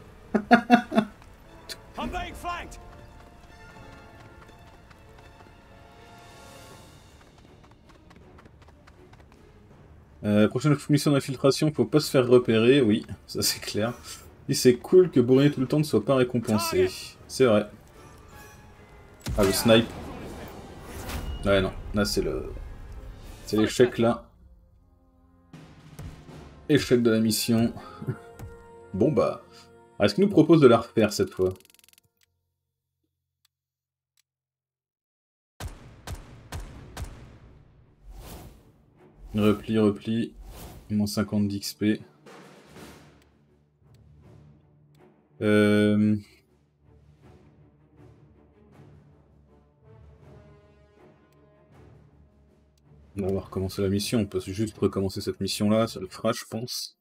Euh, prochaine mission d'infiltration, faut pas se faire repérer, oui, ça c'est clair. Et c'est cool que bourriner tout le temps ne soit pas récompensé. C'est vrai. Ah, le snipe. Ouais, non, là c'est le... C'est l'échec là. Échec de la mission. Bon bah... Est-ce qu'il nous propose de la refaire cette fois? Repli, repli. Moins cinquante d'X P. Euh... On va recommencer la mission. On peut juste recommencer cette mission-là. Ça le fera, je pense.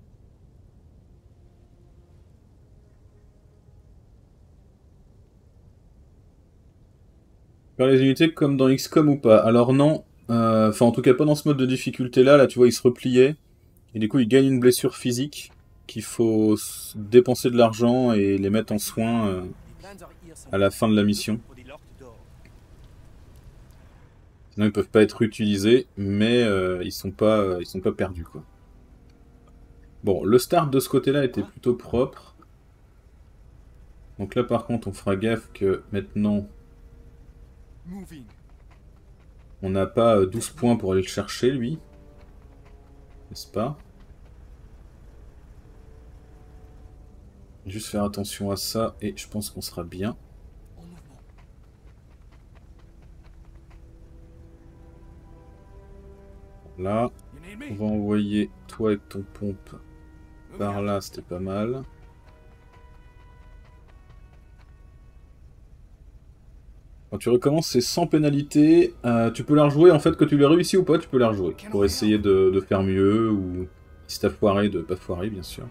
Faire les unités comme dans X COM ou pas? Alors non. Enfin, euh, en tout cas, pas dans ce mode de difficulté-là. Là, tu vois, il se repliait. Et du coup, il gagne une blessure physique. Qu'il faut dépenser de l'argent et les mettre en soins euh, à la fin de la mission. Sinon, ils peuvent pas être utilisés, mais euh, ils sont pas, euh, ils sont pas perdus, quoi. Bon, le start de ce côté-là était plutôt propre. Donc là, par contre, on fera gaffe que maintenant... On n'a pas douze points pour aller le chercher, lui. N'est-ce pas? Juste faire attention à ça et je pense qu'on sera bien. Là, on va envoyer toi avec ton pompe par là, c'était pas mal. Quand tu recommences, c'est sans pénalité. Euh, tu peux la rejouer, en fait, que tu l'aies réussi ou pas, tu peux la rejouer. Pour essayer de, de faire mieux, ou si t'as foiré, de pas foirer, bien sûr.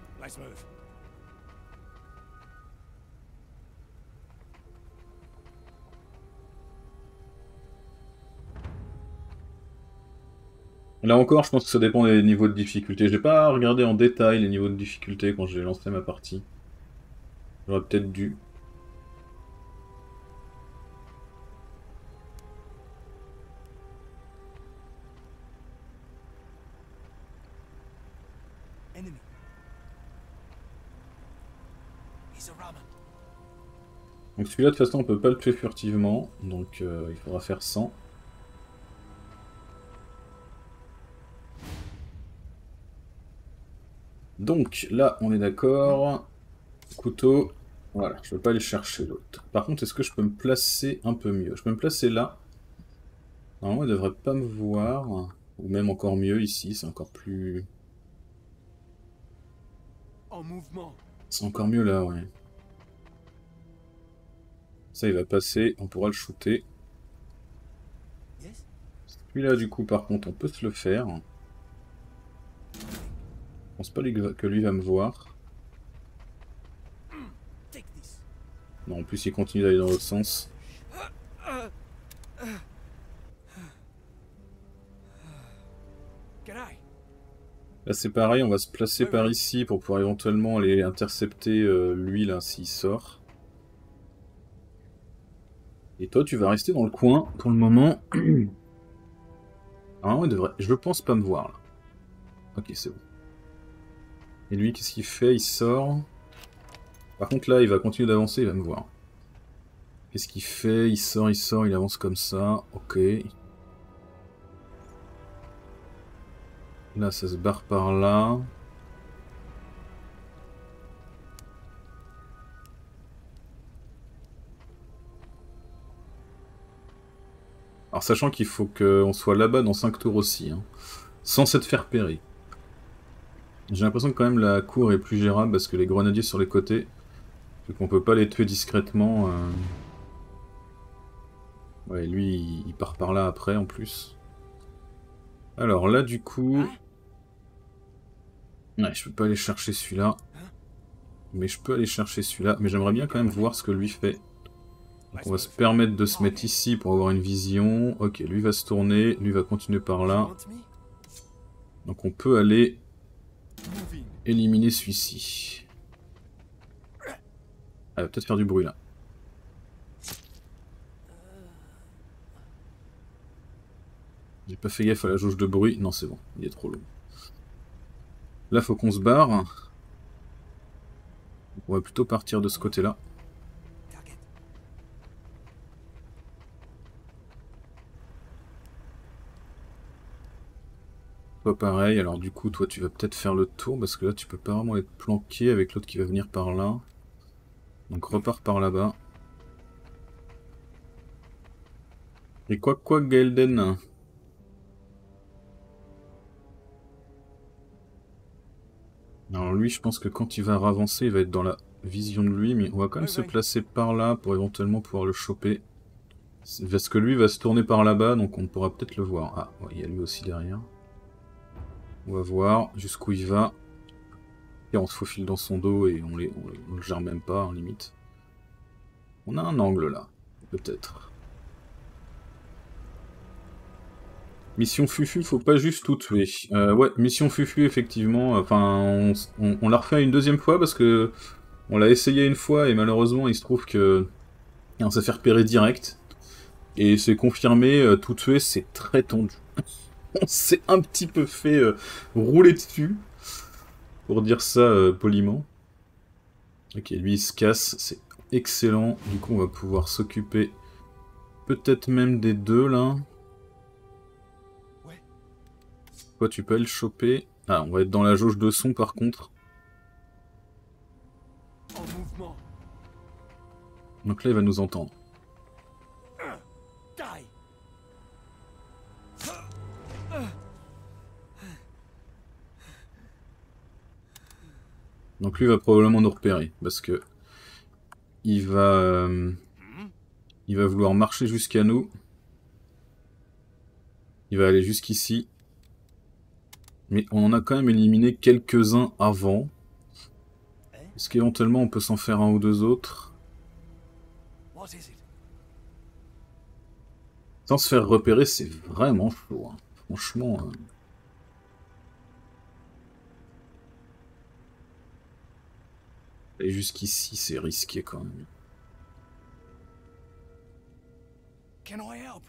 Là encore, je pense que ça dépend des niveaux de difficulté. J'ai pas regardé en détail les niveaux de difficulté quand j'ai lancé ma partie. J'aurais peut-être dû. Donc celui-là, de toute façon, on peut pas le tuer furtivement, donc euh, il faudra faire sans. Donc là, on est d'accord. Couteau. Voilà, je peux pas aller chercher l'autre. Par contre, est-ce que je peux me placer un peu mieux? Je peux me placer là. Normalement, il devrait pas me voir. Ou même encore mieux ici, c'est encore plus... En mouvement. C'est encore mieux là, ouais. Ça, il va passer, on pourra le shooter. Celui-là, du coup, par contre, on peut se le faire. Je pense pas que lui va me voir. Non, en plus, il continue d'aller dans l'autre sens. Là, c'est pareil, on va se placer par ici pour pouvoir éventuellement aller intercepter euh, lui, là, s'il sort. Et toi, tu vas rester dans le coin pour le moment. Ah, il devrait, je pense, pas me voir, là. Ok, c'est bon. Et lui, qu'est-ce qu'il fait? Il sort. Par contre, là, il va continuer d'avancer, il va me voir. Qu'est-ce qu'il fait? Il sort, il sort, il avance comme ça. Ok. Là, ça se barre par là. Alors, sachant qu'il faut qu'on soit là-bas dans cinq tours aussi, hein, sans s'être fait repérer. J'ai l'impression que quand même la cour est plus gérable parce que les grenadiers sur les côtés, vu qu'on peut pas les tuer discrètement. Euh... Ouais, lui, il part par là après en plus. Alors là, du coup... Ouais, je peux pas aller chercher celui-là. Mais je peux aller chercher celui-là. Mais j'aimerais bien quand même voir ce que lui fait. Donc on va se permettre de se mettre ici pour avoir une vision. Ok, lui va se tourner, lui va continuer par là. Donc on peut aller éliminer celui-ci. Ah, il va peut-être faire du bruit là. J'ai pas fait gaffe à la jauge de bruit. Non, c'est bon, il est trop long. Là, faut qu'on se barre. On va plutôt partir de ce côté-là. Toi pareil, alors du coup toi tu vas peut-être faire le tour parce que là tu peux pas vraiment être planqué avec l'autre qui va venir par là. Donc repars par là-bas. Et quoi quoi Gaelden? Alors lui je pense que quand il va avancer il va être dans la vision de lui, mais on va quand même se placer par là pour éventuellement pouvoir le choper. Parce que lui va se tourner par là-bas donc on pourra peut-être le voir. Ah ouais, il y a lui aussi derrière. On va voir jusqu'où il va. Et on se faufile dans son dos et on, les, on, on le gère même pas en limite. On a un angle là, peut-être. Mission Fufu, faut pas juste tout tuer. Euh, ouais, mission Fufu, effectivement. Enfin, on, on, on l'a refait une deuxième fois parce que on l'a essayé une fois et malheureusement il se trouve que on s'est fait repérer direct. Et c'est confirmé, euh, tout tuer c'est très tendu. On s'est un petit peu fait euh, rouler dessus. Pour dire ça euh, poliment. Ok, lui il se casse, c'est excellent. Du coup on va pouvoir s'occuper peut-être même des deux là. Toi, tu peux aller le choper. Ah, on va être dans la jauge de son par contre. En mouvement. Donc là, il va nous entendre. Die. Donc lui va probablement nous repérer parce que il va euh, il va vouloir marcher jusqu'à nous. Il va aller jusqu'ici. Mais on en a quand même éliminé quelques-uns avant. Est-ce qu'éventuellement on peut s'en faire un ou deux autres What is it? sans se faire repérer? C'est vraiment chaud, hein. Franchement. Euh... Et jusqu'ici, c'est risqué quand même. Can I help?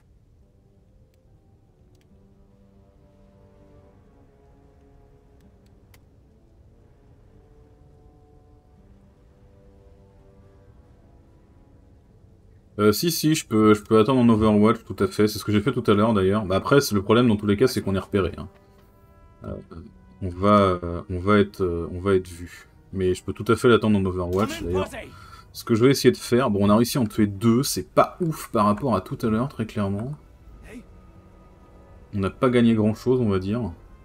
Euh, si, si, je peux, je peux attendre en Overwatch, tout à fait. C'est ce que j'ai fait tout à l'heure d'ailleurs. Bah, après, le problème dans tous les cas, c'est qu'on est repéré. Hein. Euh, on va, euh, on va être, euh, on va être vu. Mais je peux tout à fait l'attendre en Overwatch d'ailleurs. Ce que je vais essayer de faire, bon, on a réussi à en tuer deux, c'est pas ouf par rapport à tout à l'heure, très clairement. On n'a pas gagné grand chose, on va dire.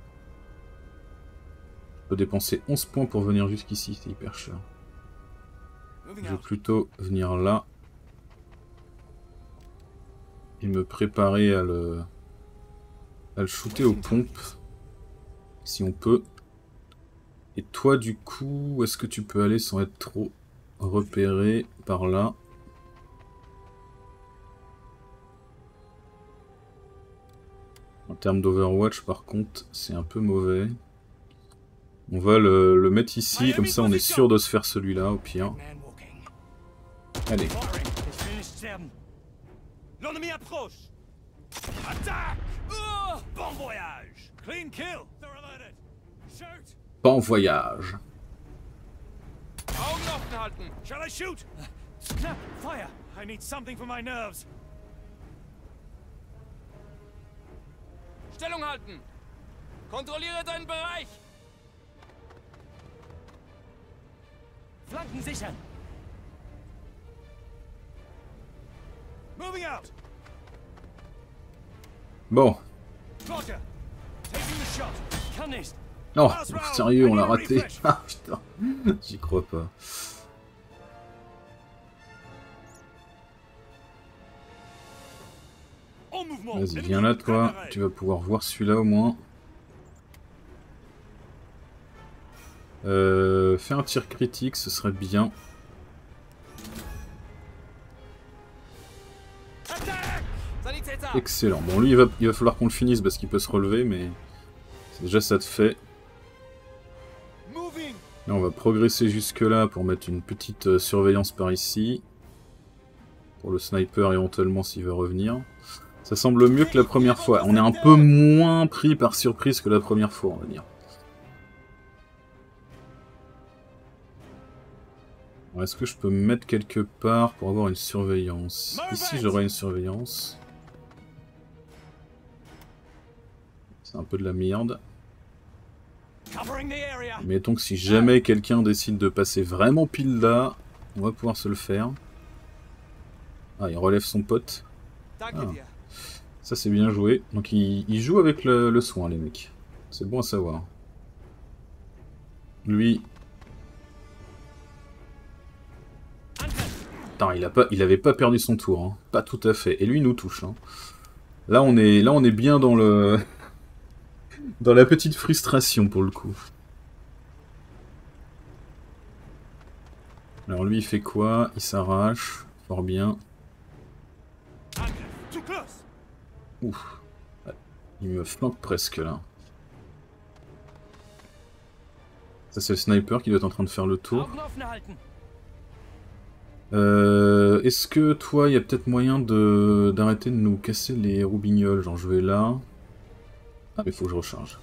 Je peux dépenser onze points pour venir jusqu'ici, c'est hyper cher. Je vais plutôt venir là. Et me préparer à le, à le shooter aux pompes. Si on peut. Et toi, du coup, est-ce que tu peux aller sans être trop repéré par là? En termes d'Overwatch, par contre, c'est un peu mauvais. On va le, le mettre ici, comme ça on est sûr de se faire celui-là, au pire. Allez. L'ennemi approche. Attaque. Oh, bon voyage. Clean kill. They're alerted. Shoot. Bon voyage. Augen offen halten. Shall I shoot? Snap. Fire. I need something for my nerves. Stellung halten. Kontrolliere deinen Bereich. Flanken sichern. Moving out. Bon. Roger. Taking the shot. Kann nicht. Oh, sérieux, on l'a raté. Ah putain, j'y crois pas. Vas-y, viens là toi, tu vas pouvoir voir celui-là au moins. Euh, fais un tir critique, ce serait bien. Excellent. Bon, lui, il va, il va falloir qu'on le finisse parce qu'il peut se relever, mais déjà ça te fait. Là, on va progresser jusque-là pour mettre une petite euh, surveillance par ici. Pour le sniper, éventuellement, s'il veut revenir. Ça semble mieux que la première fois. On est un peu moins pris par surprise que la première fois, on va dire. Est-ce que je peux me mettre quelque part pour avoir une surveillance? Ici, j'aurai une surveillance. C'est un peu de la merde. Mettons que si jamais quelqu'un décide de passer vraiment pile là, on va pouvoir se le faire. Ah, il relève son pote. Ah. Ça, c'est bien joué. Donc, il, il joue avec le, le soin, les mecs. C'est bon à savoir. Lui... Putain, il, a pas, il avait pas perdu son tour. Hein. Pas tout à fait. Et lui, il nous touche. Hein. Là, on est, là, on est bien dans le... dans la petite frustration, pour le coup. Alors, lui, il fait quoi? Il s'arrache. Fort bien. Ouf. Il me flanque presque, là. Ça, c'est le sniper qui doit être en train de faire le tour. Euh, Est-ce que toi, il y a peut-être moyen de d'arrêter de nous casser les roubignoles? Genre, je vais là. Ah, mais faut que je recharge.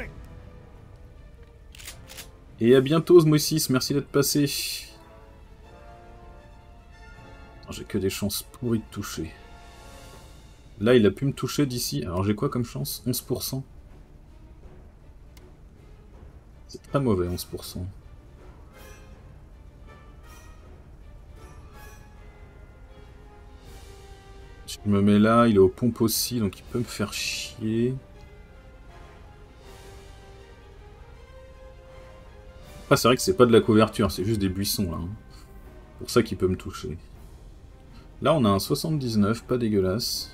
Et à bientôt, Zmoisis, merci d'être passé. J'ai que des chances pourries de toucher. Là, il a pu me toucher d'ici. Alors, j'ai quoi comme chance? onze pour cent. Très mauvais, onze pour cent. Je me mets là, il est aux pompes aussi, donc il peut me faire chier. Ah, c'est vrai que c'est pas de la couverture, c'est juste des buissons là. Hein. Pour ça qu'il peut me toucher. Là, on a un soixante-dix-neuf, pas dégueulasse.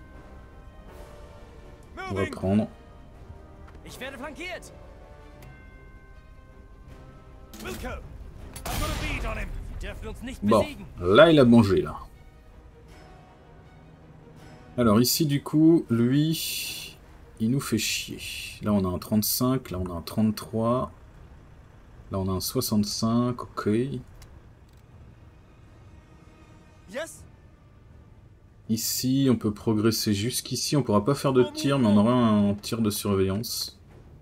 On va prendre. Ich werde flankiert. Bon, là il a mangé là. Alors ici du coup, lui, il nous fait chier. Là on a un trente-cinq, là on a un trente-trois. Là on a un soixante-cinq, ok. Ici on peut progresser jusqu'ici, on pourra pas faire de tir mais on aura un tir de surveillance.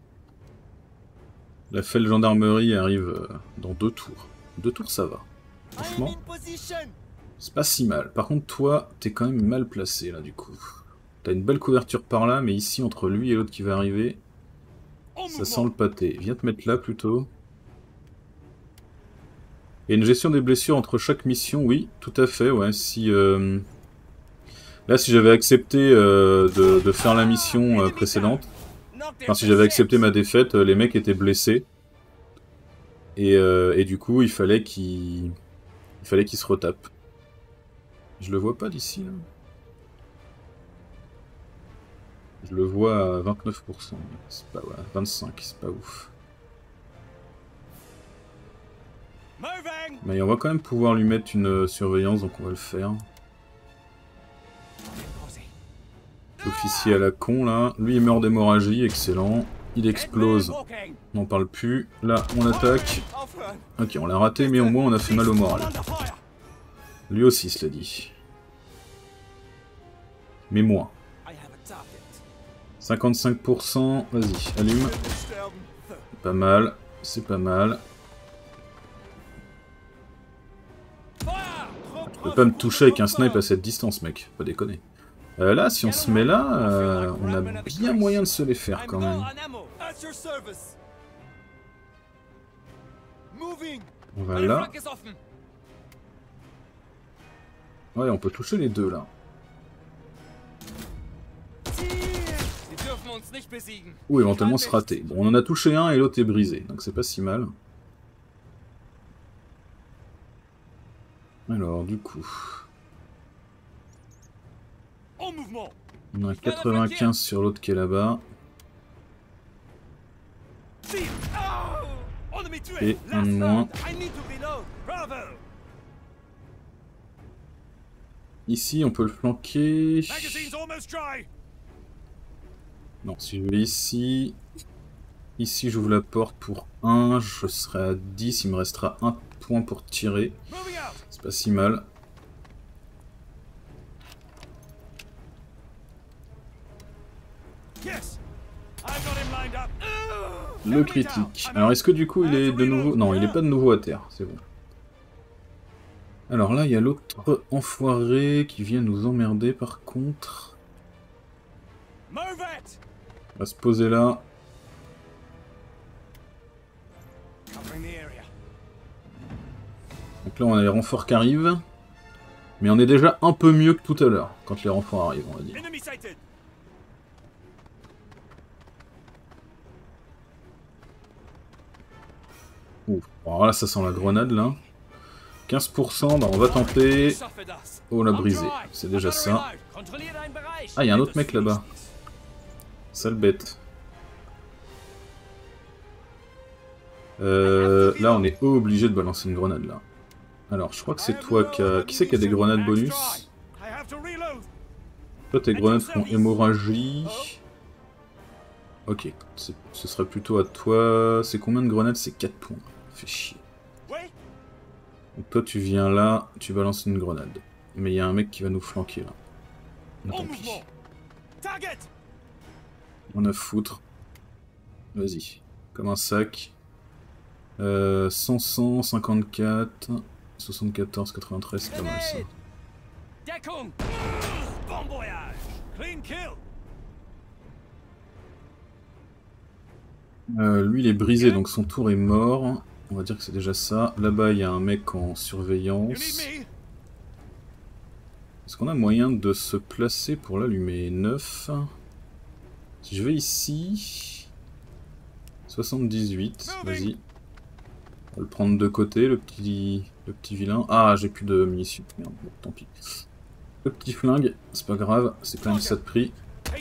La Fell gendarmerie arrive dans deux tours. Deux tours ça va. Franchement, c'est pas si mal. Par contre toi, t'es quand même mal placé là du coup. T'as une belle couverture par là, mais ici entre lui et l'autre qui va arriver, ça sent le pâté. Viens te mettre là plutôt. Et une gestion des blessures entre chaque mission, oui, tout à fait, ouais. Si, euh... Là, si j'avais accepté euh, de, de faire la mission euh, précédente, enfin si j'avais accepté ma défaite, euh, les mecs étaient blessés. Et, euh, et du coup, il fallait qu'ils il fallait qu'ils se retapent. Je le vois pas d'ici, là. Je le vois à vingt-neuf pour cent. C'est pas ouais, vingt-cinq, c'est pas ouf. Mais on va quand même pouvoir lui mettre une surveillance, donc on va le faire. L'officier à la con là, lui il meurt d'hémorragie, excellent. Il explose, on n'en parle plus. Là on attaque. Ok, on l'a raté, mais au moins on a fait mal au moral. Lui aussi cela dit. Mais moins. cinquante-cinq pour cent, vas-y, allume. Pas mal, c'est pas mal. Tu peux pas me toucher avec un snipe à cette distance, mec, pas déconner. Euh, là, si on se met là, euh, on a bien moyen de se les faire quand même. On va là. Ouais, on peut toucher les deux là. Ou éventuellement se rater. Bon, on en a touché un et l'autre est brisé, donc c'est pas si mal. Alors, du coup... On a quatre-vingt-quinze sur l'autre qui est là-bas. Et un de moins. Ici, on peut le flanquer. Non, si je vais ici... Ici, j'ouvre la porte pour un. Je serai à dix. Il me restera un point pour tirer. C'est pas si mal. Le critique. Alors est-ce que du coup il est de nouveau... Non, il est pas de nouveau à terre, c'est bon. Alors là, il y a l'autre enfoiré qui vient nous emmerder par contre. On va se poser là. Donc là on a les renforts qui arrivent. Mais on est déjà un peu mieux que tout à l'heure, quand les renforts arrivent, on va dire. Ouf. Alors là, ça sent la grenade, là. quinze pour cent, bah on va tenter. Oh, la brisée. C'est déjà ça. Ah, il y a un autre mec là-bas. Sale bête. Euh, là, on est obligé de balancer une grenade, là. Alors, je crois que c'est toi qui a... Qui c'est qui a des grenades bonus? Toi, tes grenades font hémorragie. Ok, ce serait plutôt à toi. C'est combien de grenades? C'est quatre points. Fait chier. Donc toi tu viens là, tu balances une grenade. Mais il y a un mec qui va nous flanquer là. Donc, tant pis. On a foutre. Vas-y. Comme un sac. Euh, cent, cent, cinquante-quatre, soixante-quatorze, quatre-vingt-treize, c'est pas mal ça. Euh, lui il est brisé donc son tour est mort. On va dire que c'est déjà ça. Là-bas il y a un mec en surveillance. Est-ce qu'on a moyen de se placer pour l'allumer? neuf. Si je vais ici... soixante-dix-huit, vas-y. On va le prendre de côté, le petit, le petit vilain. Ah, j'ai plus de munitions. Merde, bon, tant pis. Le petit flingue, c'est pas grave, c'est quand même ça de prix.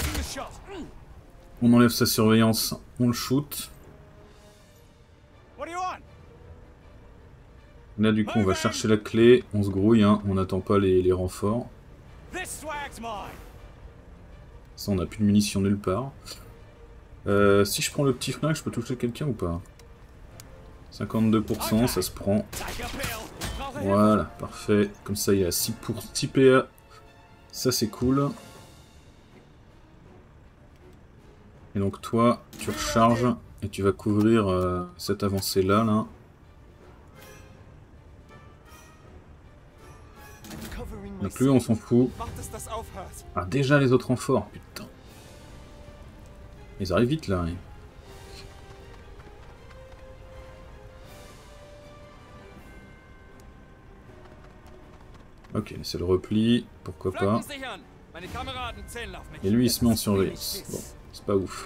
On enlève sa surveillance, on le shoot. Là du coup on va chercher la clé, on se grouille, hein, on n'attend pas les, les renforts. Ça on n'a plus de munitions nulle part. Euh, si je prends le petit flingue, je peux toucher quelqu'un ou pas? cinquante-deux pour cent, ça se prend. Voilà, parfait. Comme ça il est à six pour six P A. Ça c'est cool. Et donc toi, tu recharges et tu vas couvrir euh, cette avancée là, là. Donc lui on s'en fout. Ah déjà les autres renforts, putain. Ils arrivent vite là. Hein. Ok, c'est le repli, pourquoi pas. Et lui il se met en surveillance. Bon, c'est pas ouf.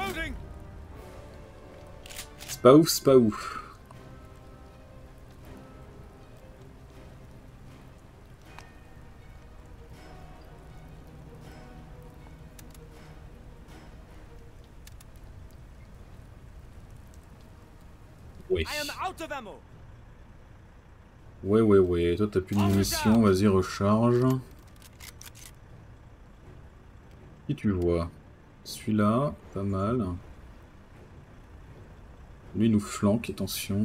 C'est pas ouf, c'est pas ouf. Oui. Ouais, ouais, ouais. Toi, t'as plus de munitions. Vas-y, recharge. Qui tu vois? Celui-là, pas mal. Lui, il nous flanque, attention.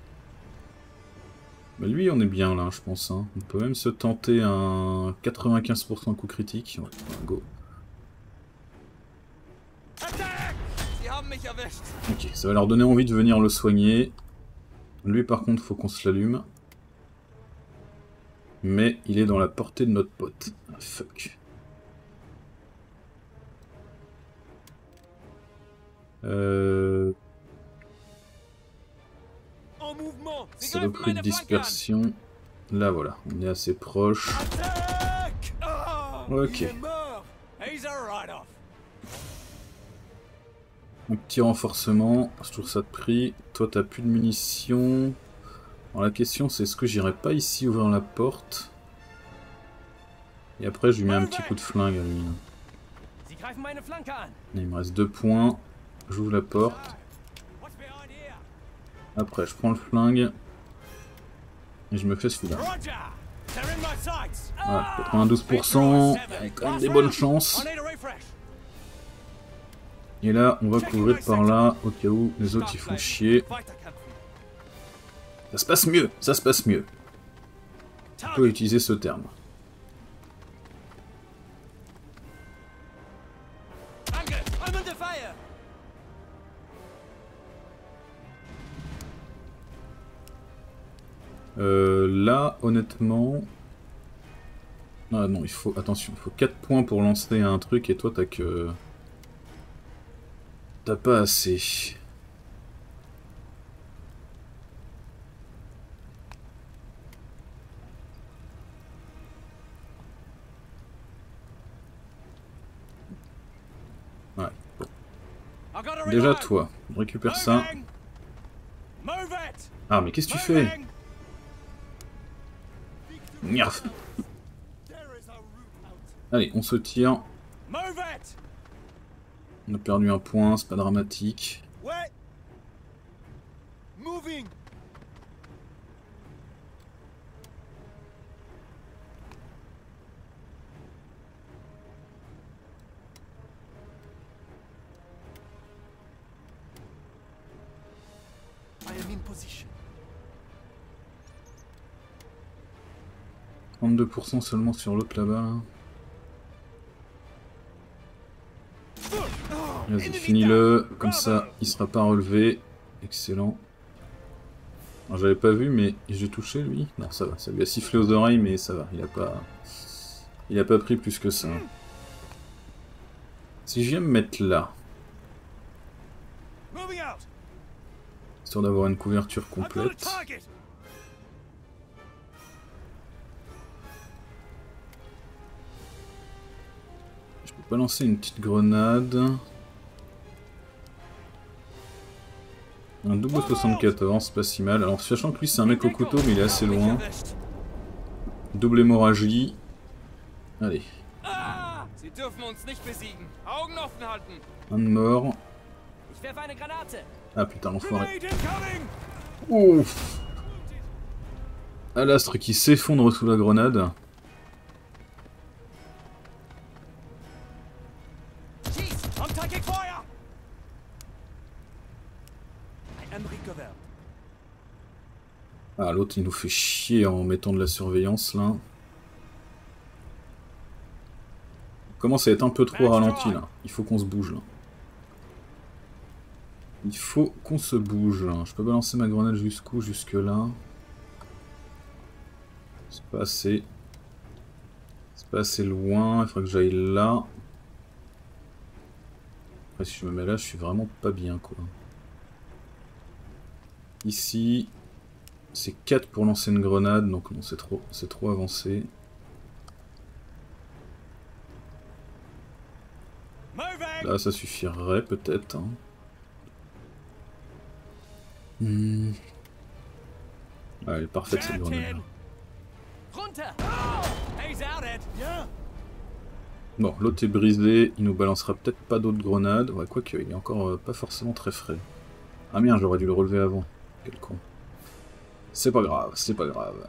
Mais lui, on est bien là, je pense. Hein. On peut même se tenter un quatre-vingt-quinze pour cent coup critique. Ouais, go. Ok, ça va leur donner envie de venir le soigner. Lui, par contre, faut qu'on se l'allume. Mais il est dans la portée de notre pote. Ah, fuck. Euh... Saloperie de dispersion. Là, voilà. On est assez proche. Ok. Un petit renforcement. Je trouve ça de prix. Toi, t'as plus de munitions. Alors la question c'est est-ce que j'irai pas ici ouvrir la porte? Et après je lui mets un petit coup de flingue à lui. Il me reste deux points. J'ouvre la porte. Après je prends le flingue. Et je me fais celui-là. Voilà, quatre-vingt-douze pour cent. Il y a quand même des bonnes chances. Et là on va couvrir par là au cas où les autres ils font chier. Ça se passe mieux, ça se passe mieux. On peut utiliser ce terme. Euh, là, honnêtement... Ah non, il faut... Attention, il faut quatre points pour lancer un truc et toi t'as que... T'as pas assez. Ouais. Déjà toi, récupère ça. Ah mais qu'est-ce que tu fais? Niaf. Allez, on se tire. On a perdu un point, c'est pas dramatique. trente-deux pour cent seulement sur l'autre là-bas. Vas-y, finis-le. Comme ça, il sera pas relevé. Excellent. J'avais pas vu, mais j'ai touché lui. Non, ça va. Ça lui a sifflé aux oreilles, mais ça va. Il a pas... Il a pas pris plus que ça. Si je viens me mettre là... histoire d'avoir une couverture I've got a complète. target. Je peux pas lancer une petite grenade. Un double soixante-quatorze, pas si mal. Alors sachant que lui c'est un mec au couteau mais il est assez loin. Double hémorragie. Allez. Ah! Sie dürfen uns nicht besiegen. Augen offen halten. Un de mort. Ich werfe eine Granate. Ah putain l'enfoiré. Grenade incoming. Ouf. Alastre qui s'effondre sous la grenade. Schieß! I'm taking fire. I am recovered. Ah l'autre il nous fait chier en mettant de la surveillance là. Il commence à être un peu trop ralenti là. Il faut qu'on se bouge là. Il faut qu'on se bouge là. Je peux balancer ma grenade jusqu'où? Jusque là. C'est pas assez. C'est pas assez loin. Il faudrait que j'aille là. Après si je me mets là je suis vraiment pas bien quoi. Ici. C'est quatre pour lancer une grenade, donc non, c'est trop, c'est trop avancé. Là, ça suffirait peut-être. Hein. Hmm. Ouais, elle est parfaite cette grenade. Runter! He's out, Ed. Yeah. Bon, l'autre est brisé, il nous balancera peut-être pas d'autres grenades. Ouais, quoique, il est encore euh, pas forcément très frais. Ah merde, j'aurais dû le relever avant. Quel con. C'est pas grave, c'est pas grave.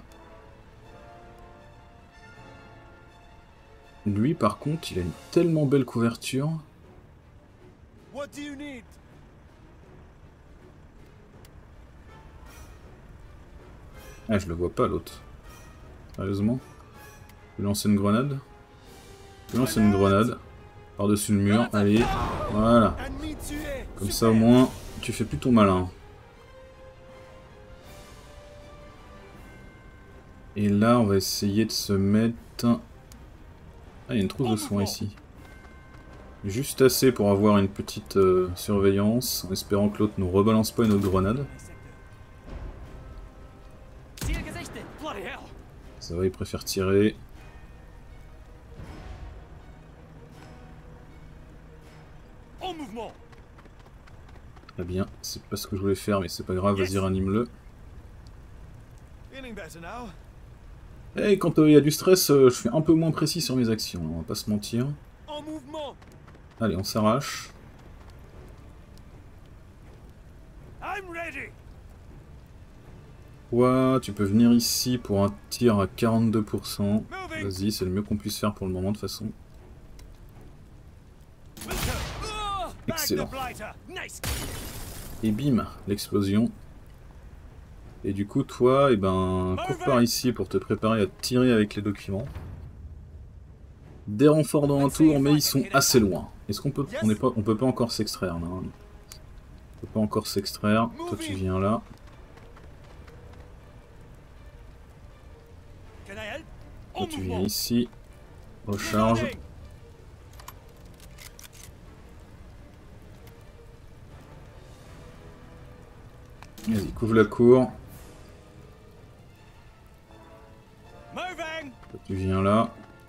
Lui, par contre, il a une tellement belle couverture. What do you need? Ah, je le vois pas l'autre. Sérieusement? Je vais lancer une grenade. Je vais lancer une grenade. Par-dessus le mur, allez. Voilà. Ennemi tué. Comme ça, au moins, tu fais plus ton malin. Et là, on va essayer de se mettre... Ah, il y a une trousse de soins ici. Juste assez pour avoir une petite euh, surveillance, en espérant que l'autre nous rebalance pas une autre grenade. Ziel gesichtet. Bloody hell. Ça va, il préfère tirer. En mouvement. Très bien, c'est pas ce que je voulais faire, mais c'est pas grave, vas-y, ranime-le. Feeling better now. Et quand il euh, y a du stress, euh, je suis un peu moins précis sur mes actions, on va pas se mentir. En mouvement. Allez, on s'arrache. I'm ready. Ouais, tu peux venir ici pour un tir à quarante-deux pour cent. Moving. Vas-y, c'est le mieux qu'on puisse faire pour le moment de toute façon. Excellent. Nice. Et bim, l'explosion. Et du coup, toi, eh ben, cours par ici pour te préparer à tirer avec les documents. Des renforts dans un tour, mais ils sont assez loin. Est-ce qu'on peut, on est pas, on peut pas encore s'extraire là. Hein. On peut pas encore s'extraire. Toi, tu viens là. Toi, tu viens ici. Recharge. Vas-y, couvre la cour. Toi, tu viens là.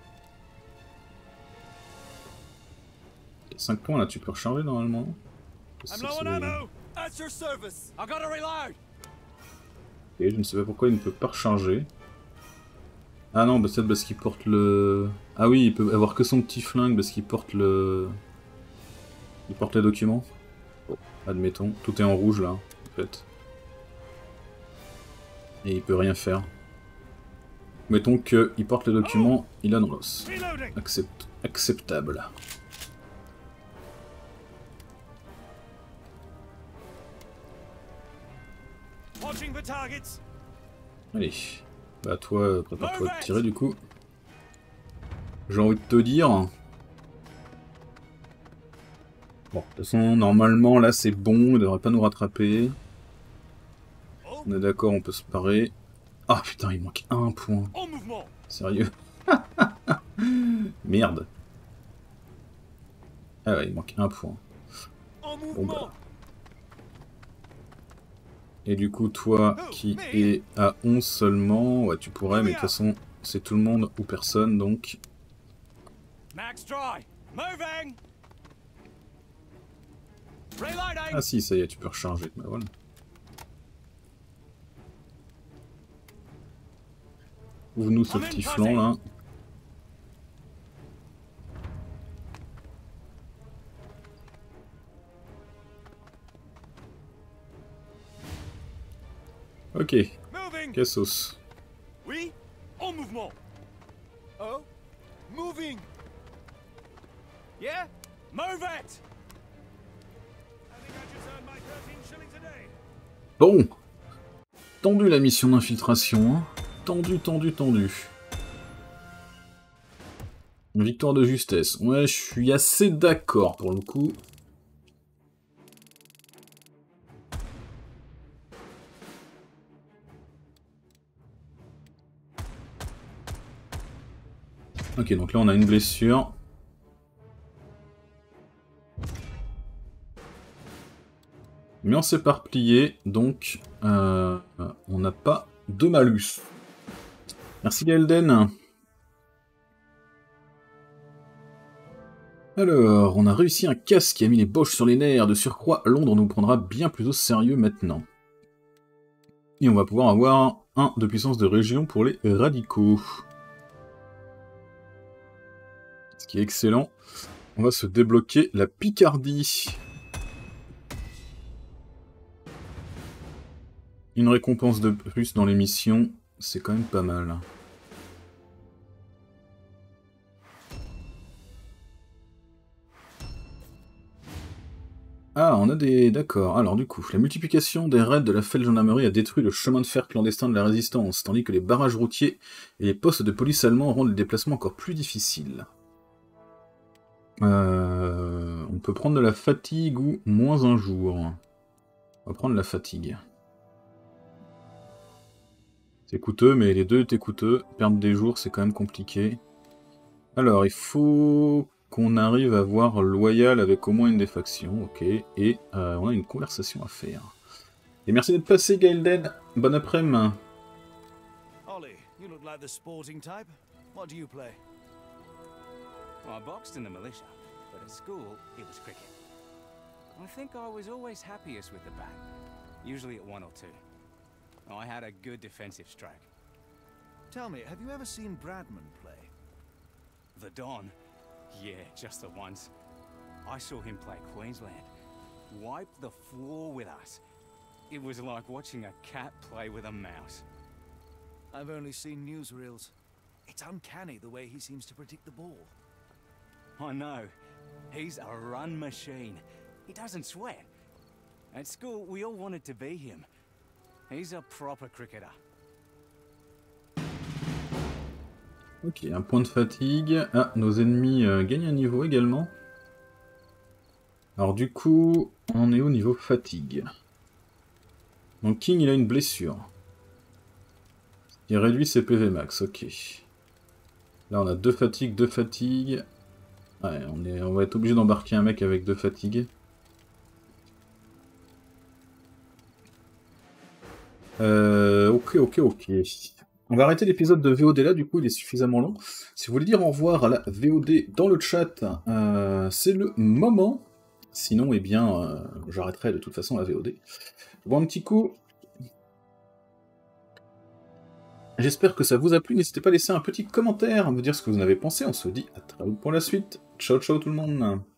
cinq points là, tu peux recharger normalement. I'm low on ammo. At your service. I gotta reload. Et je ne sais pas pourquoi il ne peut pas recharger. Ah non, bah peut-être parce qu'il porte le... Ah oui, il peut avoir que son petit flingue parce qu'il porte le... Il porte les documents. Bon, admettons. Tout est en rouge là, en fait. Et il peut rien faire. Mettons qu'il porte les documents, il a dans l'os. Accept... Acceptable. Allez. Bah toi, prépare-toi à tirer du coup. J'ai envie de te dire... Bon, de toute façon, normalement, là c'est bon, il devrait pas nous rattraper. On est d'accord, on peut se parer. Ah putain, il manque un point. Sérieux? Merde. Ah ouais, il manque un point. Bon bah... Et du coup, toi qui es à onze seulement, ouais, tu pourrais, mais de toute façon, c'est tout le monde ou personne, donc... Max dry. Moving. Reloading. Ah si, ça y est, tu peux recharger. Bah voilà. Ouvre-nous ce petit flanc, là. Ok. Moving. Cassos. Oui. En mouvement. Oh. Moving. Yeah. Move it. I think I just earned my thirteen shillings a day. Bon. Tendu la mission d'infiltration, hein. Tendu, tendu, tendu. Une victoire de justesse. Ouais, je suis assez d'accord pour le coup. Ok, donc là on a une blessure. Mais on s'est éparpillé, donc euh, on n'a pas de malus. Merci Gaelden. Alors, on a réussi un casse qui a mis les Boches sur les nerfs. De surcroît, Londres nous prendra bien plus au sérieux maintenant. Et on va pouvoir avoir un de puissance de région pour les radicaux. Ce qui est excellent. On va se débloquer la Picardie. Une récompense de plus dans les missions, c'est quand même pas mal. Ah, on a des... D'accord. Alors du coup, la multiplication des raids de la Felle Gendarmerie a détruit le chemin de fer clandestin de la Résistance, tandis que les barrages routiers et les postes de police allemands rendent le déplacement encore plus difficile. Euh... On peut prendre de la fatigue ou moins un jour. On va prendre la fatigue. C'est coûteux, mais les deux étaient coûteux. Perdre des jours, c'est quand même compliqué. Alors, il faut qu'on arrive à voir loyal avec au moins une des factions, ok. Et euh, on a une conversation à faire. Et merci d'être passé, Gaelden. Bon après-midi. Ollie, you look like the sporting type. What do you play? Well, I boxed in the militia, but at school, it was cricket. I think I was always happiest with the bat, usually at one or two. I had a good defensive strike. Tell me, have you ever seen Bradman play? The Don? Yeah, just the once. I saw him play Queensland. Wiped the floor with us. It was like watching a cat play with a mouse. I've only seen newsreels. It's uncanny the way he seems to predict the ball. I know. He's a run machine. He doesn't sweat. At school, we all wanted to be him. He's a proper cricketer. Ok, un point de fatigue. Ah, nos ennemis euh, gagnent un niveau également. Alors du coup, on est au niveau fatigue. Donc King, il a une blessure. Il réduit ses P V max, ok. Là, on a deux fatigues, deux fatigues. Ouais, on, est, on va être obligé d'embarquer un mec avec deux fatigues. Euh, ok, ok, ok. On va arrêter l'épisode de V O D là, du coup il est suffisamment long. Si vous voulez dire au revoir à la V O D dans le chat, euh, c'est le moment. Sinon, eh bien, euh, j'arrêterai de toute façon la V O D. Bon, un petit coup. J'espère que ça vous a plu. N'hésitez pas à laisser un petit commentaire, à me dire ce que vous en avez pensé. On se dit à très vite pour la suite. Ciao, ciao tout le monde.